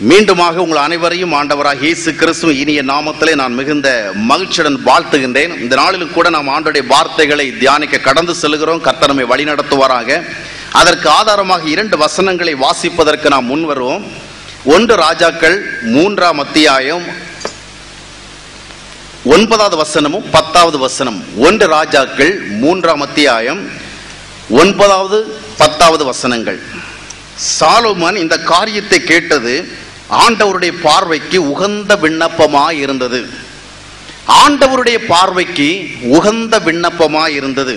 மீண்டுமாக உங்கள் அனைவரையும் ஆண்டவராக இயேசு கிறிஸ்து இனிய நாமத்திலே நான் மிகுந்த மகிழ்ச்சியுடன் வாழ்த்துகின்றேன். இந்த நாளிலும் கூட நாம் ஆண்டவருடைய வார்த்தைகளை தியானிக்க கடந்து செல்கிறோம். கர்த்தர் நம்மை வழி நடத்துவாராக. அதற்கு ஆதாரமாக 2 வசனங்களை வாசிப்பதற்கு நாம் முன் வருவோம். 1 ராஜாக்கள் 3ஆம் அத்தியாயம் 9வது வசனமும் 10வது வசனம். 1 ராஜாக்கள் 3ஆம் அத்தியாயம் 9வது 10வது வசனங்கள். சாலோமன் இந்த காரியத்தை கேட்டது ஆண்டவருடைய பார்வைக்கு உகந்த விண்ணப்பமாய் இருந்தது. ஆண்டவருடைய பார்வைக்கு உகந்த விண்ணப்பமாய் இருந்தது.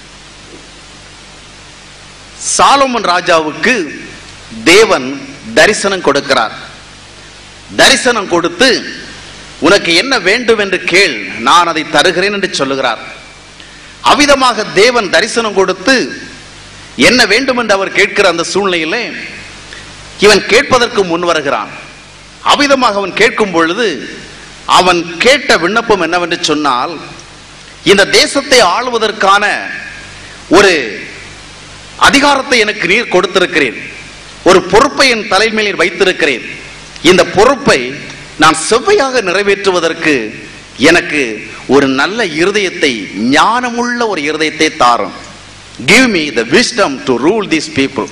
சாலோமன் ராஜாவுக்கு தேவன் தரிசனம் கொடுக்கிறார். தரிசனம் கொடுத்து உனக்கு என்ன வேண்டும் என்று கேள், நான் அதை தருகிறேன் என்று சொல்லுகிறார். அவ்விதமாக தேவன் தரிசனம் கொடுத்து என்ன வேண்டும் என்று அவர் கேட்கிற அந்த சூழ்நிலையிலே இவன் கேட்பதற்கு முன் வருகிறான். அவ்விதமாக அவன் கேட்கும் பொழுது அவன் கேட்ட விண்ணப்பம் என்னவென்று சொன்னால், இந்த தேசத்தை ஆளுவதற்கான ஒரு அதிகாரத்தை எனக்கு நீர் கொடுத்திருக்கிறேன், ஒரு பொறுப்பை என் தலைமையில் வைத்திருக்கிறேன். இந்த பொறுப்பை நான் செவ்வையாக நிறைவேற்றுவதற்கு எனக்கு ஒரு நல்ல இருதயத்தை, ஞானமுள்ள ஒரு இருதயத்தை தாரும். Give me the wisdom to rule these people.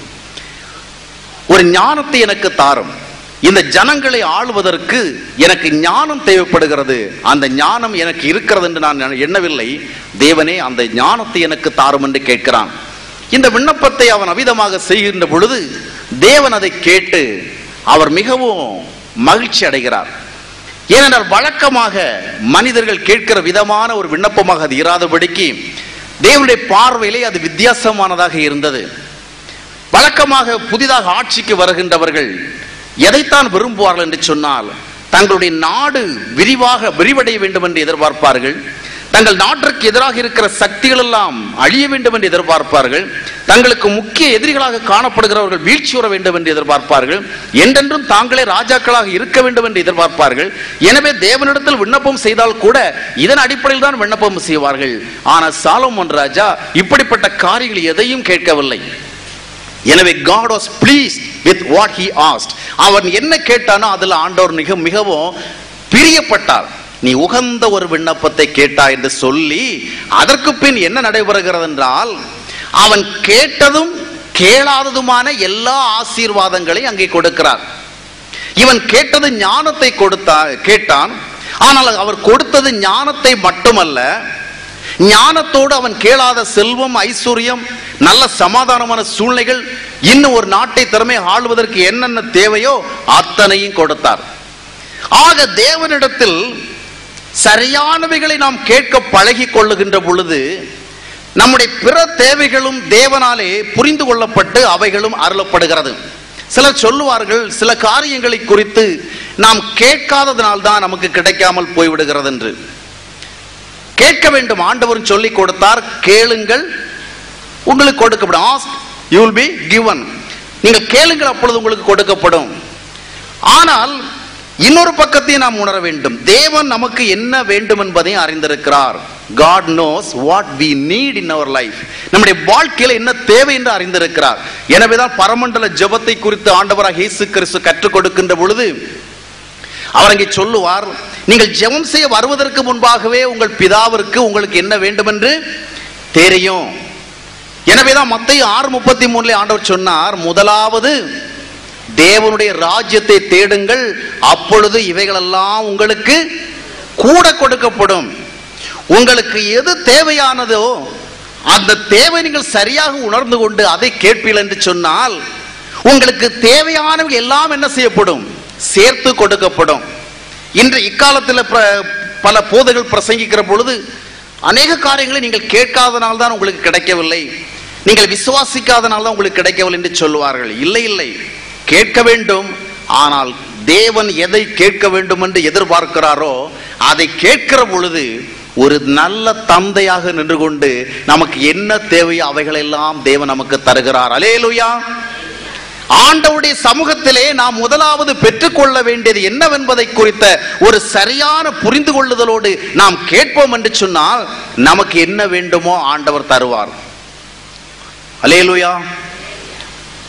ஒரு ஞானத்தை எனக்கு தாரும். இந்த ஜனங்களை ஆளுவதற்கு எனக்கு ஞானம் தேவைப்படுகிறது. அந்த ஞானம் எனக்கு இருக்கிறது என்று நான் எண்ணவில்லை. தேவனே, அந்த ஞானத்தை எனக்கு தாரும் என்று கேட்கிறான். இந்த விண்ணப்பத்தை அவன் அவிதமாக செய்கின்ற பொழுது தேவன் அதை கேட்டு அவர் மிகவும் மகிழ்ச்சி அடைகிறார். ஏனென்றால் வழக்கமாக மனிதர்கள் கேட்கிற விதமான ஒரு விண்ணப்பமாக அது இராதபடிக்கு தேவனுடைய பார்வையிலே அது வித்தியாசமானதாக இருந்தது. வழக்கமாக புதிதாக ஆட்சிக்கு வருகின்றவர்கள் எதைத்தான் விரும்புவார்கள் என்று சொன்னால், தங்களுடைய நாடு விரிவடைய வேண்டும் என்று எதிர்பார்ப்பார்கள். தங்கள் நாட்டிற்கு எதிராக இருக்கிற சக்திகள் எல்லாம் அழிய வேண்டும் என்று எதிர்பார்ப்பார்கள். தங்களுக்கு முக்கிய எதிரிகளாக காணப்படுகிறவர்கள் வீழ்ச்சியுற வேண்டும் என்று எதிர்பார்ப்பார்கள். என்றென்றும் தாங்களே ராஜாக்களாக இருக்க வேண்டும் என்று எதிர்பார்ப்பார்கள். எனவே தேவனிடத்தில் விண்ணப்பம் செய்தால் கூட இதன் அடிப்படையில் தான் விண்ணப்பம் செய்வார்கள். ஆனால் சாலோமோன் ராஜா இப்படிப்பட்ட காரியங்கள் எதையும் கேட்கவில்லை. எனவே God was pleased with what he asked. அவன் என்ன கேட்டானோ அதில் ஆண்டவர் மிகவும் பிரியப்பட்டார். நீ உகந்த ஒரு விண்ணப்பத்தை கேட்டாய் என்று சொல்லி அதற்கு பின் என்ன நடைபெறுகிறது என்றால், அவன் கேட்டதும் கேளாததுமான எல்லா ஆசீர்வாதங்களையும் அங்கே கொடுக்கிறார். இவன் கேட்டது ஞானத்தை கேட்டான். ஆனால் அவர் கொடுத்தது ஞானத்தை மட்டுமல்ல, ஞானத்தோடு அவன் கேளாத செல்வம், ஐஸ்வர்யம், நல்ல சமாதானமான சூழ்நிலைகள், இன்னும் ஒரு நாட்டை திறமை ஆளுவதற்கு என்னென்ன தேவையோ அத்தனையும் கொடுத்தார். ஆக தேவனிடத்தில் சரியானவைகளை நாம் கேட்க பழகி கொள்ளுகின்ற பொழுது நம்முடைய பிற தேவைகளும் தேவனாலே புரிந்து கொள்ளப்பட்டு அவைகளும் அருளப்படுகிறது. சிலர் சொல்லுவார்கள், சில காரியங்களை குறித்து நாம் கேட்காததனால்தான் நமக்கு கிடைக்காமல் போய்விடுகிறது என்று. கேட்க வேண்டும். ஆண்டவர் சொல்லி கொடுத்தார், கேளுங்கள் உங்களுக்கு கொடுக்கப்படும். Ask, you will be given. நீங்கள் கேளுங்கள், அப்பொழுது உங்களுக்கு கொடுக்கப்படும். ஆனால் இன்னொரு பக்கத்தையும் நாம் உணர வேண்டும். தேவன் நமக்கு என்ன வேண்டும் என்பதை அறிந்திருக்கிறார். God knows what we need in our life. நம்முடைய வாழ்க்கையில் என்ன தேவை என்று அறிந்திருக்கிறார். எனவேதான் பரமண்டல ஜெபத்தை குறித்து ஆண்டவராக இயேசு கிறிஸ்து கற்றுக் கொடுக்கின்ற பொழுது அவர் அங்கே சொல்லுவார், நீங்கள் ஜெபம் செய்ய வருவதற்கு முன்பாகவே உங்கள் பிதாவிற்கு உங்களுக்கு என்ன வேண்டும் என்று தெரியும். எனவேதான் மத்தேயு 6:33 ஆண்டவர் சொன்னார், முதலாவது தேவனுடைய ராஜ்யத்தை தேடுங்கள், அப்பொழுது இவைகளெல்லாம் உங்களுக்கு கூட கொடுக்கப்படும். உங்களுக்கு எது தேவையானதோ அந்த தேவை நீங்கள் சரியாக உணர்ந்து கொண்டு அதை கேட்பீர்கள் என்று சொன்னால் உங்களுக்கு தேவையானவை எல்லாம் என்ன செய்யப்படும்? சேர்த்து கொடுக்கப்படும். இன்று இக்காலத்தில் பல போதகர்கள் பிரசங்கிக்கிற பொழுது அநேக காரியங்களை நீங்கள் கேட்காதனால் தான் உங்களுக்கு கிடைக்கவில்லை, நீங்கள் விசுவாசிக்காதனால் தான் உங்களுக்கு கிடைக்கவில்லை என்று சொல்லுவார்கள். இல்லை இல்லை, கேட்க வேண்டும். ஆனால் தேவன் எதை கேட்க வேண்டும் என்று எதிர்பார்க்கிறாரோ அதை கேட்கிற பொழுது ஒரு நல்ல தந்தையாக நின்று கொண்டு நமக்கு என்ன தேவையோ அவைகளெல்லாம் தேவன் நமக்கு தருகிறார். அல்லேலூயா. ஆண்டவருடைய சமூகத்திலே நாம் முதலாவது பெற்றுக்கொள்ள வேண்டியது என்னவென்பதை குறித்த ஒரு சரியான புரிந்து கொள்ளுதலோடு நாம் கேட்போம் என்று சொன்னால் நமக்கு என்ன வேண்டுமோ ஆண்டவர் தருவார். அல்லேலூயா.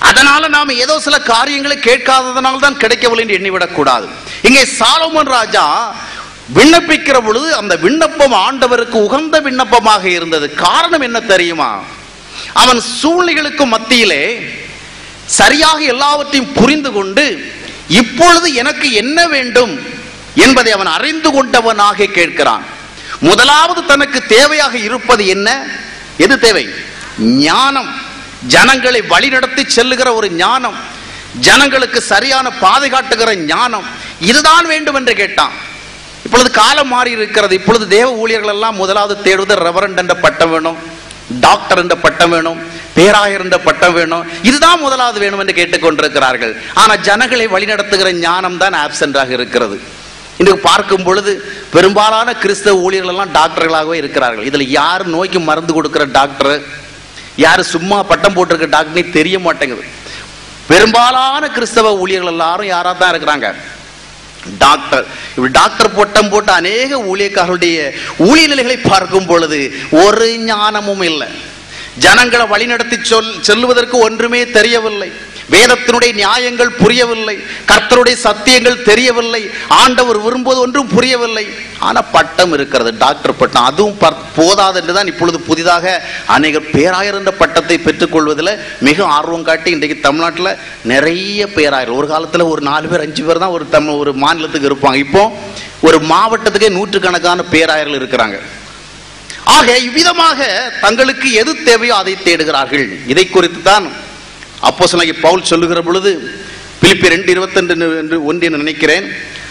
அதனால நாம ஏதோ சில காரியங்களை கேட்காததனால தான் கிடைக்கவில்லை என்று எண்ணிவிடக் கூடாது. இங்கே சாலமோன் ராஜா விண்ணப்பிக்கிற பொழுது அந்த விண்ணப்பம் ஆண்டவருக்கு உகந்த விண்ணப்பமாக இருந்தது. காரணம் என்ன தெரியுமா? அவன் சூழ்நிலைகளுக்கு மத்தியிலே சரியாக எல்லாவற்றையும் புரிந்து கொண்டு இப்பொழுது எனக்கு என்ன வேண்டும் என்பதை அவன் அறிந்து கொண்டவனாக கேட்கிறான். முதலாவது தனக்கு தேவையாக இருப்பது என்ன? எது தேவை? ஞானம். ஜனங்களை வழிநடத்தி செல்லுகிற ஒரு ஞானம், ஜனங்களுக்கு சரியான பாதை காட்டுகிற ஞானம், இதுதான் வேண்டும் என்று கேட்டான். இப்பொழுது காலம் மாறி இருக்கிறது. இப்பொழுது தேவ ஊழியர்கள் எல்லாம் முதலாவது தேடுவது ரெவரண்ட் என்ற பட்டம் வேணும், டாக்டர் என்ற பட்டம் வேணும், பேராயர் என்ற பட்டம் வேணும், இதுதான் முதலாவது வேணும் என்று கேட்டுக்கொண்டிருக்கிறார்கள். ஆனா ஜனங்களை வழிநடத்துகிற ஞானம் தான் ஆப்சென்டாக இருக்கிறது. இன்றைக்கு பார்க்கும் பொழுது பெரும்பாலான கிறிஸ்தவ ஊழியர்கள் எல்லாம் டாக்டர்களாகவே இருக்கிறார்கள். இதுல யார் நோய்க்கு மருந்து கொடுக்கிற டாக்டர், யாரு சும்மா பட்டம் போட்டிருக்க டாக்டர் தெரிய மாட்டேங்குது. பெரும்பாலான கிறிஸ்தவ ஊழியர்கள் எல்லாரும் யாரா தான் இருக்கிறாங்க? டாக்டர். டாக்டர் பட்டம் போட்ட அநேக ஊழியக்காரருடைய ஊழிய நிலைகளை பார்க்கும் பொழுது ஒரு ஞானமும் இல்லை. ஜனங்களை வழிநடத்தி செல்லுவதற்கு ஒன்றுமே தெரியவில்லை. வேதத்தினுடைய நியாயங்கள் புரியவில்லை, கர்த்தருடைய சத்தியங்கள் தெரியவில்லை, ஆண்டவர் விரும்புவது ஒன்றும் புரியவில்லை. ஆனா பட்டம் இருக்கிறது, டாக்டர் பட்டம். அதுவும் போதாது என்றுதான் இப்பொழுது புதிதாக அநேகர் பேராயர் என்ற பட்டத்தை பெற்றுக் கொள்வதில் மிக ஆர்வம் காட்டி இன்றைக்கு தமிழ்நாட்டில் நிறைய பேராயர். ஒரு காலத்தில் ஒரு 4 பேர் 5 பேர் தான் ஒரு மாநிலத்துக்கு இருப்பாங்க. இப்போ ஒரு மாவட்டத்துக்கே நூற்றுக்கணக்கான பேராயர்கள் இருக்கிறாங்க. ஆக இவ்விதமாக தங்களுக்கு எது தேவையோ அதை தேடுகிறார்கள். இதை குறித்து தான் அப்போஸ்தலனாகிய பவுல் சொல்லுகிற பொழுது பிலிப்பியர் 2:22 என்று நினைக்கிறேன்,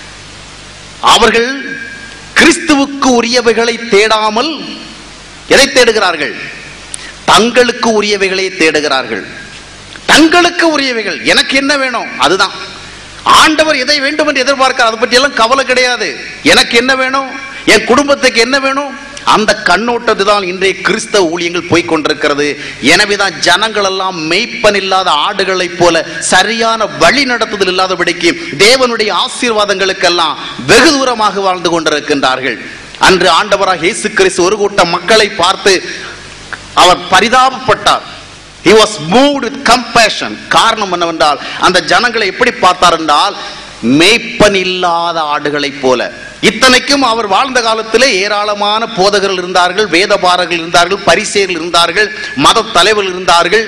அவர்கள் கிறிஸ்துவுக்கு உரியவைகளை தேடாமல் எதை தேடுகிறார்கள்? தங்களுக்கு உரியவைகளை தேடுகிறார்கள். தங்களுக்கு உரியவைகள். எனக்கு என்ன வேணும் அதுதான். ஆண்டவர் எதை வேண்டும் என்று எதிர்பார்க்கிறார், அதை பற்றி எல்லாம் கவலை கிடையாது. எனக்கு என்ன வேணும், என் குடும்பத்துக்கு என்ன வேணும், அந்த கண்ணோட்டத்தை தான் இன்றைய கிறிஸ்தவ ஊழியங்கள் போய்கொண்டிருக்கிறது. எனவேதான் ஜனங்கள் எல்லாம் மேய்ப்பன் இல்லாத ஆடுகளை போல சரியான வழி நடத்துதல் இல்லாதபடிக்கு தேவனுடைய ஆசீர்வாதங்களுக்கெல்லாம் வெகு தூரமாக வாழ்ந்து கொண்டிருக்கின்றார்கள். அன்று ஆண்டவராக இயேசு கிறிஸ்து ஒரு கூட்டம் மக்களை பார்த்து அவர் பரிதாபப்பட்டார். He was moved with compassion. காரணம் என்னவென்றால் அந்த ஜனங்களை எப்படி பார்த்தார் என்றால் மேய்ப்பன் இல்லாத ஆடுகளை போல. இத்தனைக்கும் அவர் வாழ்ந்த காலத்திலே ஏராளமான போதகர்கள் இருந்தார்கள், வேதபாரர்கள் இருந்தார்கள், பரிசேயர்கள் இருந்தார்கள், மத தலைவர்கள் இருந்தார்கள்,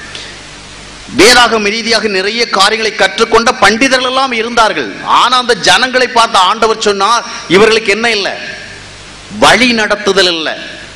வேதாகம ரீதியாக நிறைய காரியங்களை கற்றுக்கொண்ட பண்டிதர்கள் எல்லாம் இருந்தார்கள். ஆனா அந்த ஜனங்களை பார்த்த ஆண்டவர் சொன்னார், இவர்களுக்கு என்ன இல்லை? வழி நடத்துதல் இல்லை,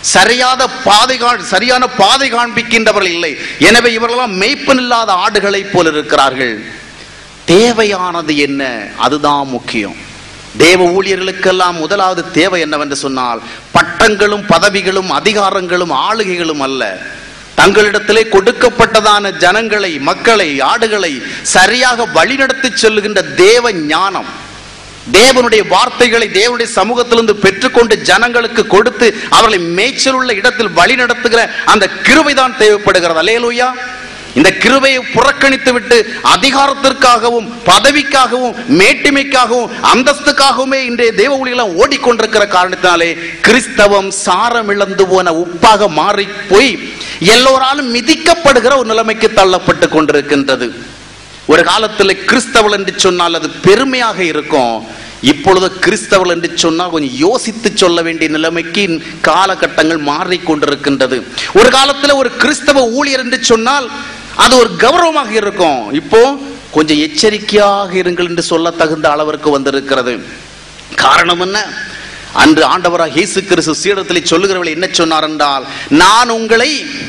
சரியான பாதை காண்பிக்கின்றவர்கள் இல்லை. எனவே இவர்களெல்லாம் மேய்ப்பன் இல்லாத ஆடுகளை போல இருக்கிறார்கள். தேவையானது என்ன? அதுதான் முக்கியம். தேவ ஊழியர்களுக்கெல்லாம் முதலாவது தேவை என்னவென்று சொன்னால் பட்டங்களும் பதவிகளும் அதிகாரங்களும் ஆளுகைகளும் அல்ல. தங்களிடத்திலே கொடுக்கப்பட்டதான ஜனங்களை, மக்களை, ஆடுகளை சரியாக வழிநடத்தி செல்லுகின்ற தேவ ஞானம், தேவனுடைய வார்த்தைகளை தேவனுடைய சமூகத்திலிருந்து பெற்றுக்கொண்டு ஜனங்களுக்கு கொடுத்து அவர்களை மேய்ச்சல் உள்ள இடத்தில் வழி நடத்துகிற அந்த கிருபைதான் தேவைப்படுகிறது. அல்லேலூயா. இந்த கிருபையை புறக்கணித்து விட்டு அதிகாரத்திற்காகவும் பதவிக்காகவும் மேட்டிமைக்காகவும் அந்தஸ்துக்காகவுமே இன்றைய தேவ ஊழியர்கள் ஓடிக்கொண்டிருக்கிற காரணத்தினாலே கிறிஸ்தவம் சாரம் இழந்து போன உப்பாக மாறி போய் எல்லோராலும் மிதிக்கப்படுகிற ஒரு நிலைமைக்கு தள்ளப்பட்டு கொண்டிருக்கின்றது. ஒரு காலத்தில் கிறிஸ்தவர்கள் என்று சொன்னால் அது பெருமையாக இருக்கும். இப்பொழுது கிறிஸ்தவர்கள் என்று சொன்னால் கொஞ்சம் யோசித்து சொல்ல வேண்டிய நிலைமைக்கு காலகட்டங்கள் மாறிக்கொண்டிருக்கின்றது. ஒரு காலத்தில் ஒரு கிறிஸ்தவ ஊழியர் என்று சொன்னால் அது ஒரு கௌரவமாக இருக்கும். இப்போ கொஞ்சம் எச்சரிக்கையாக இருங்கள் என்று சொல்ல தகுந்த அளவிற்கு வந்திருக்கிறது. காரணம் என்ன? அன்று ஆண்டவராக இயேசு கிறிஸ்து சீடத்தில் சொல்லுகிறவர்கள் என்ன சொன்னார் என்றால், நான் உங்களை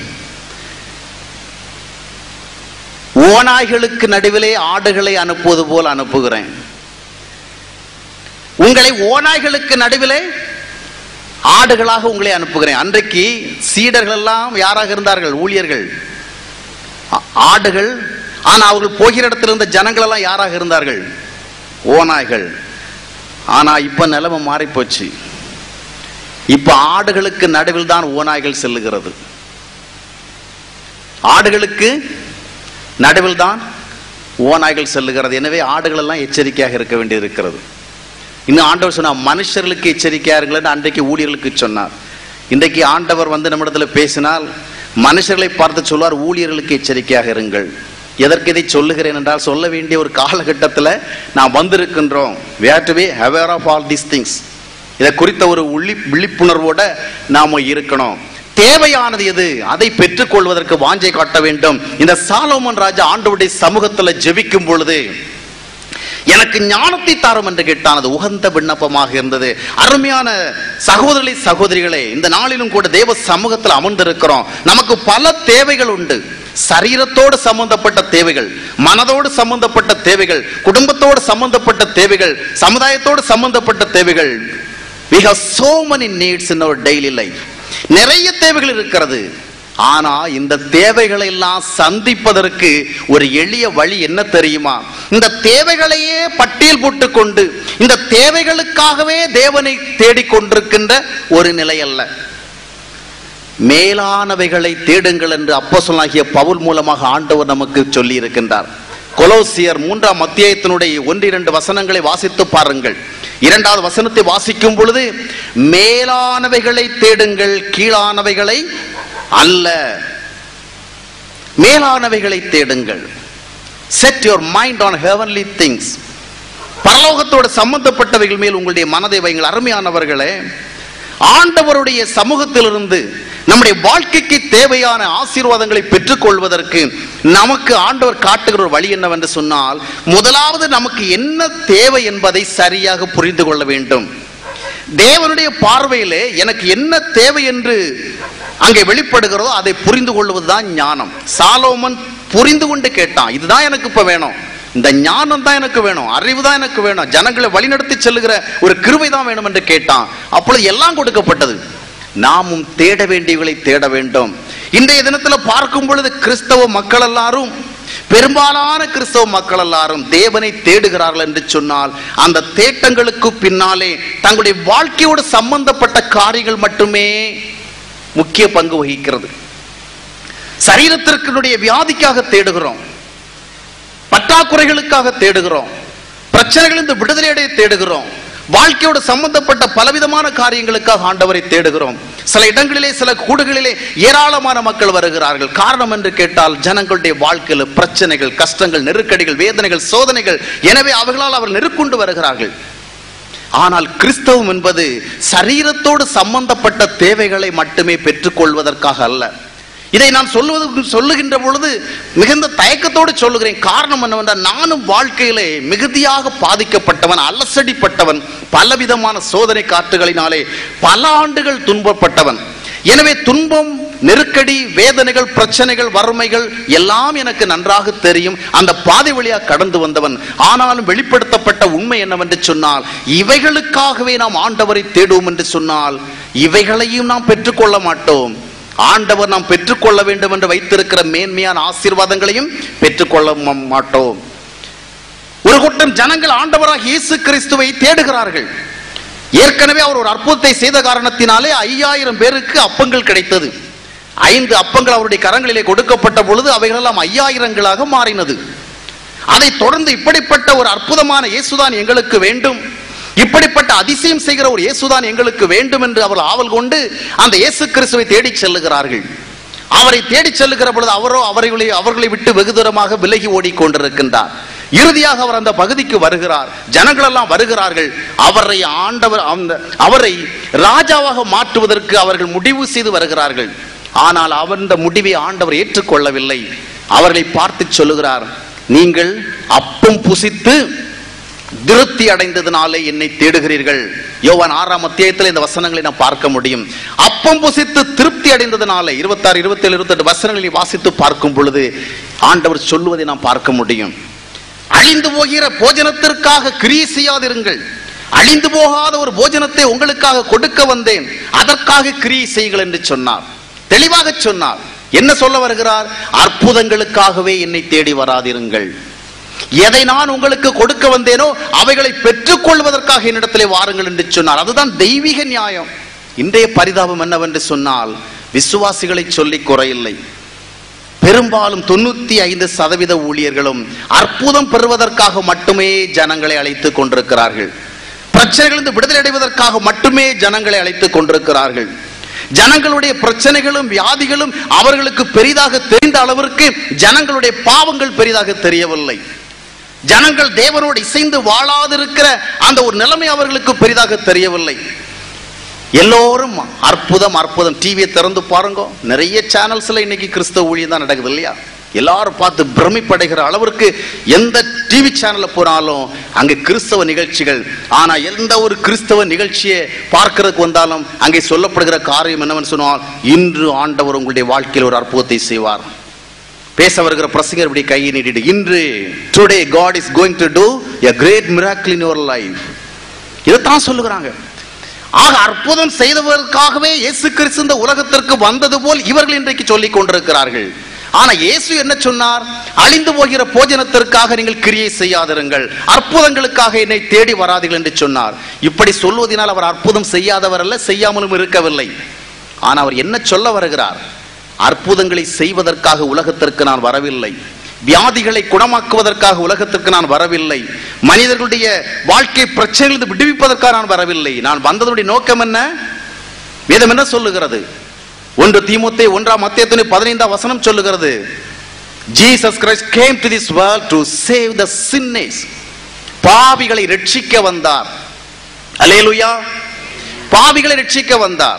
ஓநாய்களுக்கு நடுவிலே ஆடுகளை அனுப்புவது போல் அனுப்புகிறேன். உங்களை ஓநாய்களுக்கு நடுவிலே ஆடுகளாக உங்களை அனுப்புகிறேன். அன்றைக்கு சீடர்கள் எல்லாம் யாராக இருந்தார்கள்? ஊழியர்கள், ஆடுகள். ஆனா அவர்கள் போகிற இடத்துல இருந்த ஜனங்கள் எல்லாம் யாராக இருந்தார்கள்? ஓநாய்கள். ஆனா இப்ப நிலைமை மாறி போச்சு. இப்ப ஆடுகளுக்கு நடுவில் தான் ஓநாய்கள் செல்லுகிறது. ஆடுகளுக்கு நடுவில் தான் ஓநாய்கள் செல்லுகிறது. எனவே ஆடுகள் எல்லாம் எச்சரிக்கையாக இருக்க வேண்டியிருக்கிறது. இன்னும் ஆண்டவர் சொன்னார், மனுஷர்களுக்கு எச்சரிக்கையா இருங்கள் அன்றைக்கு ஊழியர்களுக்கு சொன்னார். இன்றைக்கு ஆண்டவர் வந்து நம்மிடத்தில் பேசினால் மனுஷர்களை பார்த்து சொல்வார், ஊழியர்களுக்கு எச்சரிக்கையாக இருங்கள். எதற்கு இதை சொல்லுகிறேன் என்றால், சொல்ல வேண்டிய ஒரு காலகட்டத்தில் நாம் வந்திருக்கின்றோம். we have to be aware of all these things. இதை குறித்த ஒரு விழிப்புணர்வோட நாம இருக்கணும். தேவையானது எது, அதை பெற்றுக் கொள்வதற்கு வாஞ்சை காட்ட வேண்டும். இந்த சாலோமன் ராஜா ஆண்டவருடைய சமூகத்தில் ஜெபிக்கும் பொழுது, எனக்கு ஞானத்தை தாரும் என்று கேட்டான். அது உகந்த விண்ணப்பமாக இருந்தது. அருமையான சகோதரி சகோதரிகளே, இந்த நாளிலும் கூட தேவ சமூகத்தில் அமர்ந்திருக்கிறோம். நமக்கு பல தேவைகள் உண்டு. சரீரத்தோடு சம்பந்தப்பட்ட தேவைகள், மனதோடு சம்பந்தப்பட்ட தேவைகள், குடும்பத்தோடு சம்பந்தப்பட்ட தேவைகள், சமுதாயத்தோடு சம்பந்தப்பட்ட தேவைகள். we have so many needs in our daily life. நிறைய தேவைகள் இருக்கிறது. ஆனா இந்த தேவைகளை எல்லாம் சந்திப்பதற்கு ஒரு எளிய வழி என்ன தெரியுமா? இந்த தேவைகளையே பட்டியல் போட்டு கொண்டு இந்த தேவைகளுக்காகவே தேவனை தேடிக்கொண்டிருக்கின்ற ஒரு நிலை அல்ல. மேலானவைகளை தேடுங்கள் என்று அப்போஸ்தலனாகிய பவுல் மூலமாக ஆண்டவர் நமக்கு சொல்லி இருக்கின்றார். கொலோசியர் 3ஆம் அத்தியாயத்தினுடைய 1-2 வசனங்களை வாசித்து பாருங்கள். 2வது வசனத்தை வாசிக்கும் பொழுது, மேலானவைகளை தேடுங்கள், கீழானவைகளை அல்ல. மேலானவைகளை தேடுங்கள். set your mind on heavenly things. பரலோகத்தோடு சம்பந்தப்பட்டவைகள் மேல் உங்களுடைய மனதை வைங்கள். அருமையானவர்களே, ஆண்டவருடைய சமூகத்திலிருந்து நம்முடைய வாழ்க்கைக்கு தேவையான ஆசீர்வாதங்களை பெற்றுக் கொள்வதற்கு நமக்கு ஆண்டவர் காட்டுகிற ஒரு வழி என்னவென்று சொன்னால், முதலாவது நமக்கு என்ன தேவை என்பதை சரியாக புரிந்து கொள்ள வேண்டும். தேவனுடைய பார்வையிலே எனக்கு என்ன தேவை என்று அங்கே வெளிப்படுகிறதோ அதை புரிந்து கொள்வதுதான் ஞானம். சாலோமன் புரிந்து கொண்டு கேட்டான், இதுதான் எனக்கு இப்ப வேணும், இந்த ஞானம் தான் எனக்கு வேணும், அறிவு தான் எனக்கு வேணும், ஜனங்களை வழிநடத்தி செல்லுகிற ஒரு கிருபை தான் வேணும் என்று கேட்டான். அப்பொழுது எல்லாம் கொடுக்கப்பட்டது. நாமும் தேட வேண்டியவர்களை தேட வேண்டும். இன்றைய தினத்தில் பார்க்கும் பொழுது கிறிஸ்தவ மக்கள் எல்லாரும், பெரும்பாலான கிறிஸ்தவ மக்கள் எல்லாரும் தேவனை தேடுகிறார்கள் என்று சொன்னால், அந்த தேட்டங்களுக்கு பின்னாலே தங்களுடைய வாழ்க்கையோடு சம்பந்தப்பட்ட காரியங்கள் மட்டுமே முக்கிய பங்கு வகிக்கிறது. சரீரத்திற்குடைய வியாதிக்காக தேடுகிறோம், பற்றாக்குறைகளுக்காக தேடுகிறோம், பிரச்சனைகளிலிருந்து விடுதலையடைய தேடுகிறோம், வாழ்க்கையோடு சம்பந்தப்பட்ட பலவிதமான காரியங்களுக்காக ஆண்டவரை தேடுகிறோம். சில இடங்களிலே, சில கூடுகளிலே ஏராளமான மக்கள் வருகிறார்கள். காரணம் என்று கேட்டால், ஜனங்களுடைய வாழ்க்கையில் பிரச்சனைகள், கஷ்டங்கள், நெருக்கடிகள், வேதனைகள், சோதனைகள். எனவே அவர்களால் அவர் நெருக்கொண்டு வருகிறார்கள். ஆனால் கிறிஸ்தவம் என்பது சரீரத்தோடு சம்பந்தப்பட்ட தேவைகளை மட்டுமே பெற்றுக்கொள்வதற்காக அல்ல. இதை நான் சொல்லுகின்ற பொழுது மிகுந்த தயக்கத்தோடு சொல்லுகிறேன். காரணம் என்னவென்றால், நானும் வாழ்க்கையிலே மிகுதியாக பாதிக்கப்பட்டவன், அலசடிப்பட்டவன், பலவிதமான சோதனை காற்றுகளினாலே பல ஆண்டுகள் துன்பப்பட்டவன். எனவே துன்பம், நெருக்கடி, வேதனைகள், பிரச்சனைகள், வறுமைகள் எல்லாம் எனக்கு நன்றாக தெரியும். அந்த பாதை வழியாக கடந்து வந்தவன். ஆனாலும் வெளிப்படுத்தப்பட்ட உண்மை என்னவென்று சொன்னால், இவைகளுக்காகவே நாம் ஆண்டவரை தேடுவோம் என்று சொன்னால் இவைகளையும் நாம் பெற்றுக்கொள்ள மாட்டோம். ஆண்டவர் நாம் பெற்றுக்கொள்ள வேண்டும் என்று வைத்திருக்கிற மேன்மையான ஆசீர்வாதங்களையும் பெற்றுக்கொள்ள மாட்டோம். ஒரு கூட்டம் ஜனங்கள் ஆண்டவராக இயேசு கிறிஸ்துவை தேடுகிறார்கள். ஏற்கனவே அவர் ஒரு அற்புதத்தை செய்த காரணத்தினாலே 5000 பேருக்கு அப்பங்கள் கிடைத்தது. 5 அப்பங்கள் அவருடைய கரங்களிலே கொடுக்கப்பட்ட பொழுது அவைகளெல்லாம் 5000ங்களாக மாறினது. அதை தொடர்ந்து இப்படிப்பட்ட ஒரு அற்புதமான இயேசுதான் எங்களுக்கு வேண்டும், இப்படிப்பட்ட அதிசயம் செய்கிற ஒரு இயேசுதான் எங்களுக்கு வேண்டும் என்று அவர்கள் ஆவல் கொண்டு அந்த இயேசு கிறிஸ்துவை தேடி செல்லுகிறார்கள். அவரை தேடி செல்லுகிற பொழுது அவரோ அவர்களை விட்டு வெகு தூரமாக விலகி ஓடிக்கொண்டிருக்கின்றார். இறுதியாக அவர் அந்த பகுதிக்கு வருகிறார். ஜனங்கள் எல்லாம் வருகிறார்கள். அவரை ராஜாவாக மாற்றுவதற்கு அவர்கள் முடிவு செய்து வருகிறார்கள். ஆனால் அந்த முடிவை ஆண்டவர் ஏற்றுக்கொள்ளவில்லை. அவர்களை பார்த்து சொல்லுகிறார், நீங்கள் அப்பம் புசித்து திருப்தி அடைந்ததினாலே என்னை தேடுகிறீர்கள். யோவான் 6ஆம் அத்தியாயத்தில் இந்த வசனங்களை நாம் பார்க்க முடியும். அப்பம் புசித்து திருப்தி அடைந்ததினாலே 26, 27, 28 வசனங்களை வாசித்து பார்க்கும் பொழுது ஆண்டவர் சொல்லுவதை நாம் பார்க்க முடியும். அழிந்து போகிற போஜனத்திற்காக கிரியை செய்யாதிருங்கள், அழிந்து போகாத ஒரு போஜனத்தை உங்களுக்காக கொடுக்க வந்தேன், அதற்காக கிரியை செய்யுங்கள் என்று சொன்னார். தெளிவாக சொன்னார். என்ன சொல்ல வருகிறார்? அற்புதங்களுக்காகவே என்னை தேடி வராதிருங்கள், எதை நான் உங்களுக்கு கொடுக்க வந்தேனோ அவைகளை பெற்றுக் கொள்வதற்காக என்னிடத்திலே வாருங்கள் என்று சொன்னார். அதுதான் தெய்வீக நியாயம். இன்றைய பரிதாபம் என்னவென்று சொன்னால், விசுவாசிகளை சொல்லி குறையில்லை, பெரும்பாலும் 95% ஊழியர்களும் அற்புதம் பெறுவதற்காக மட்டுமே ஜனங்களை அழைத்துக் கொண்டிருக்கிறார்கள். பிரச்சனைகளிலிருந்து விடுதலை அடைவதற்காக மட்டுமே ஜனங்களை அழைத்துக் கொண்டிருக்கிறார்கள். ஜனங்களுடைய பிரச்சனைகளும் வியாதிகளும் அவர்களுக்கு பெரிதாக தெரிந்த அளவிற்கு ஜனங்களுடைய பாவங்கள் பெரிதாக தெரியவில்லை. ஜனங்கள் தேவனோடு இசைந்து வாழாதிருக்கிற அந்த ஒரு நிலைமை அவர்களுக்கு பெரிதாக தெரியவில்லை. எல்லோரும் அற்புதம் அற்புதம். டிவியை திறந்து பாருங்க, நிறைய சேனல்ஸ்ல இன்னைக்கு கிறிஸ்தவ ஊழியம் தான் நடக்குது இல்லையா? எல்லாரும் பார்த்து பிரமிப்படைகிற அளவிற்கு எந்த டிவி சேனல்ல போனாலும் அங்கே கிறிஸ்தவ நிகழ்ச்சிகள். ஆனா எந்த ஒரு கிறிஸ்தவ நிகழ்ச்சியை பார்க்கிறதுக்கு வந்தாலும் அங்கே சொல்லப்படுகிற காரியம் என்னவென்னு சொன்னால், இன்று ஆண்டவர் உங்களுடைய வாழ்க்கையில் ஒரு அற்புதத்தை செய்வார். பேச வருகிற பிரசங்கர் இப்படி கையை நீட்டிட்டு, இன்று today God is going to do a great miracle in your life. இதைத்தான் சொல்லுகிறாங்க. ஆக அற்புதம் செய்தவர்களுக்காகவே இயேசு கிறிஸ்து இந்த உலகத்திற்கு வந்தது போல் இவர்கள் இன்றைக்கு சொல்லிக் கொண்டிருக்கிறார்கள். ஆனா இயேசு என்ன சொன்னார்? அழிந்து போகிற போஜனத்திற்காக நீங்கள் கிரியை செய்யாதிருங்கள், அற்புதங்களுக்காக என்னை தேடி வராதீர்கள் என்று சொன்னார். இப்படி சொல்வதனால் அவர் அற்புதம் செய்யாதவர் அல்ல, செய்யாமலும் இருக்கவில்லை. ஆனா அவர் என்ன சொல்ல வருகிறார்? அற்புதங்களை செய்வதற்காக உலகத்திற்கு நான் வரவில்லை, வியாதிகளை குணமாக்குவதற்காக உலகத்திற்கு நான் வரவில்லை, மனிதர்களுடைய வாழ்க்கை பிரச்சனைகளிலிருந்து விடுவிப்பதற்காக நான் வரவில்லை. நான் வந்ததுடைய நோக்கம் என்ன? வேதம் என்ன சொல்லுகிறது? 1 தீமோத்தேயு 1:15 சொல்லுகிறது, Jesus Christ came to this world to save the sinners. பாவிகளை ரட்சிக்க வந்தார். அல்லேலூயா. பாவிகளை ரட்சிக்க வந்தார்.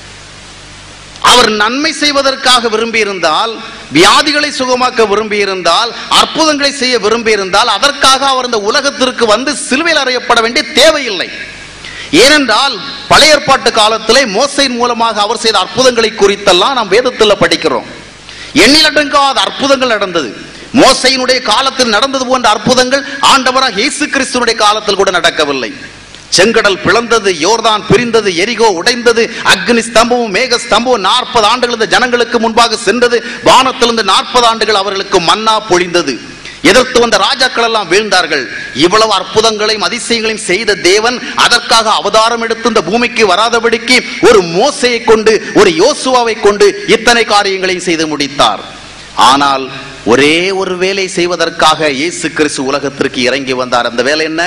அவர் நன்மை செய்வதற்காக விரும்பி இருந்தால், வியாதிகளை சுகமாக்க விரும்பி இருந்தால், அற்புதங்களை செய்ய விரும்பி இருந்தால், அதற்காக அவர் இந்த உலகத்திற்கு வந்து சிலுவையில் அறையப்பட வேண்டிய தேவையில்லை. ஏனென்றால் பழைய ஏற்பாட்டு காலத்திலே மோசேயின் மூலமாக அவர் செய்த அற்புதங்களை குறித்தெல்லாம் நாம் வேதத்தில் படிக்கிறோம். எண்ணிலடங்காத அற்புதங்கள் நடந்தது. மோசேயினுடைய காலத்தில் நடந்தது போன்ற அற்புதங்கள் ஆண்டவராக இயேசு கிறிஸ்துவினுடைய காலத்தில் கூட நடக்கவில்லை. செங்கடல் பிளந்தது, யோர்தான் பிரிந்தது, எரிகோ உடைந்தது, அக்னி ஸ்தம்பமும் மேக ஸ்தம்பமும் 40 ஆண்டுகள் இந்த ஜனங்களுக்கு முன்பாக சென்றது. வானத்திலிருந்து 40 ஆண்டுகள் அவர்களுக்கு மன்னா பொழிந்தது. எதிர்த்து வந்த ராஜாக்கள் எல்லாம் வீழ்ந்தார்கள். இவ்வளவு அற்புதங்களையும் அதிசயங்களையும் செய்த தேவன் அதற்காக அவதாரம் எடுத்து இந்த பூமிக்கு வராதபடிக்கு ஒரு மோசேயை கொண்டு, ஒரு யோசுவாவை கொண்டு இத்தனை காரியங்களையும் செய்து முடித்தார். ஆனால் ஒரே ஒரு வேலை செய்வதற்காக இயேசு கிறிஸ்து உலகத்திற்கு இறங்கி வந்தார். அந்த வேலை என்ன?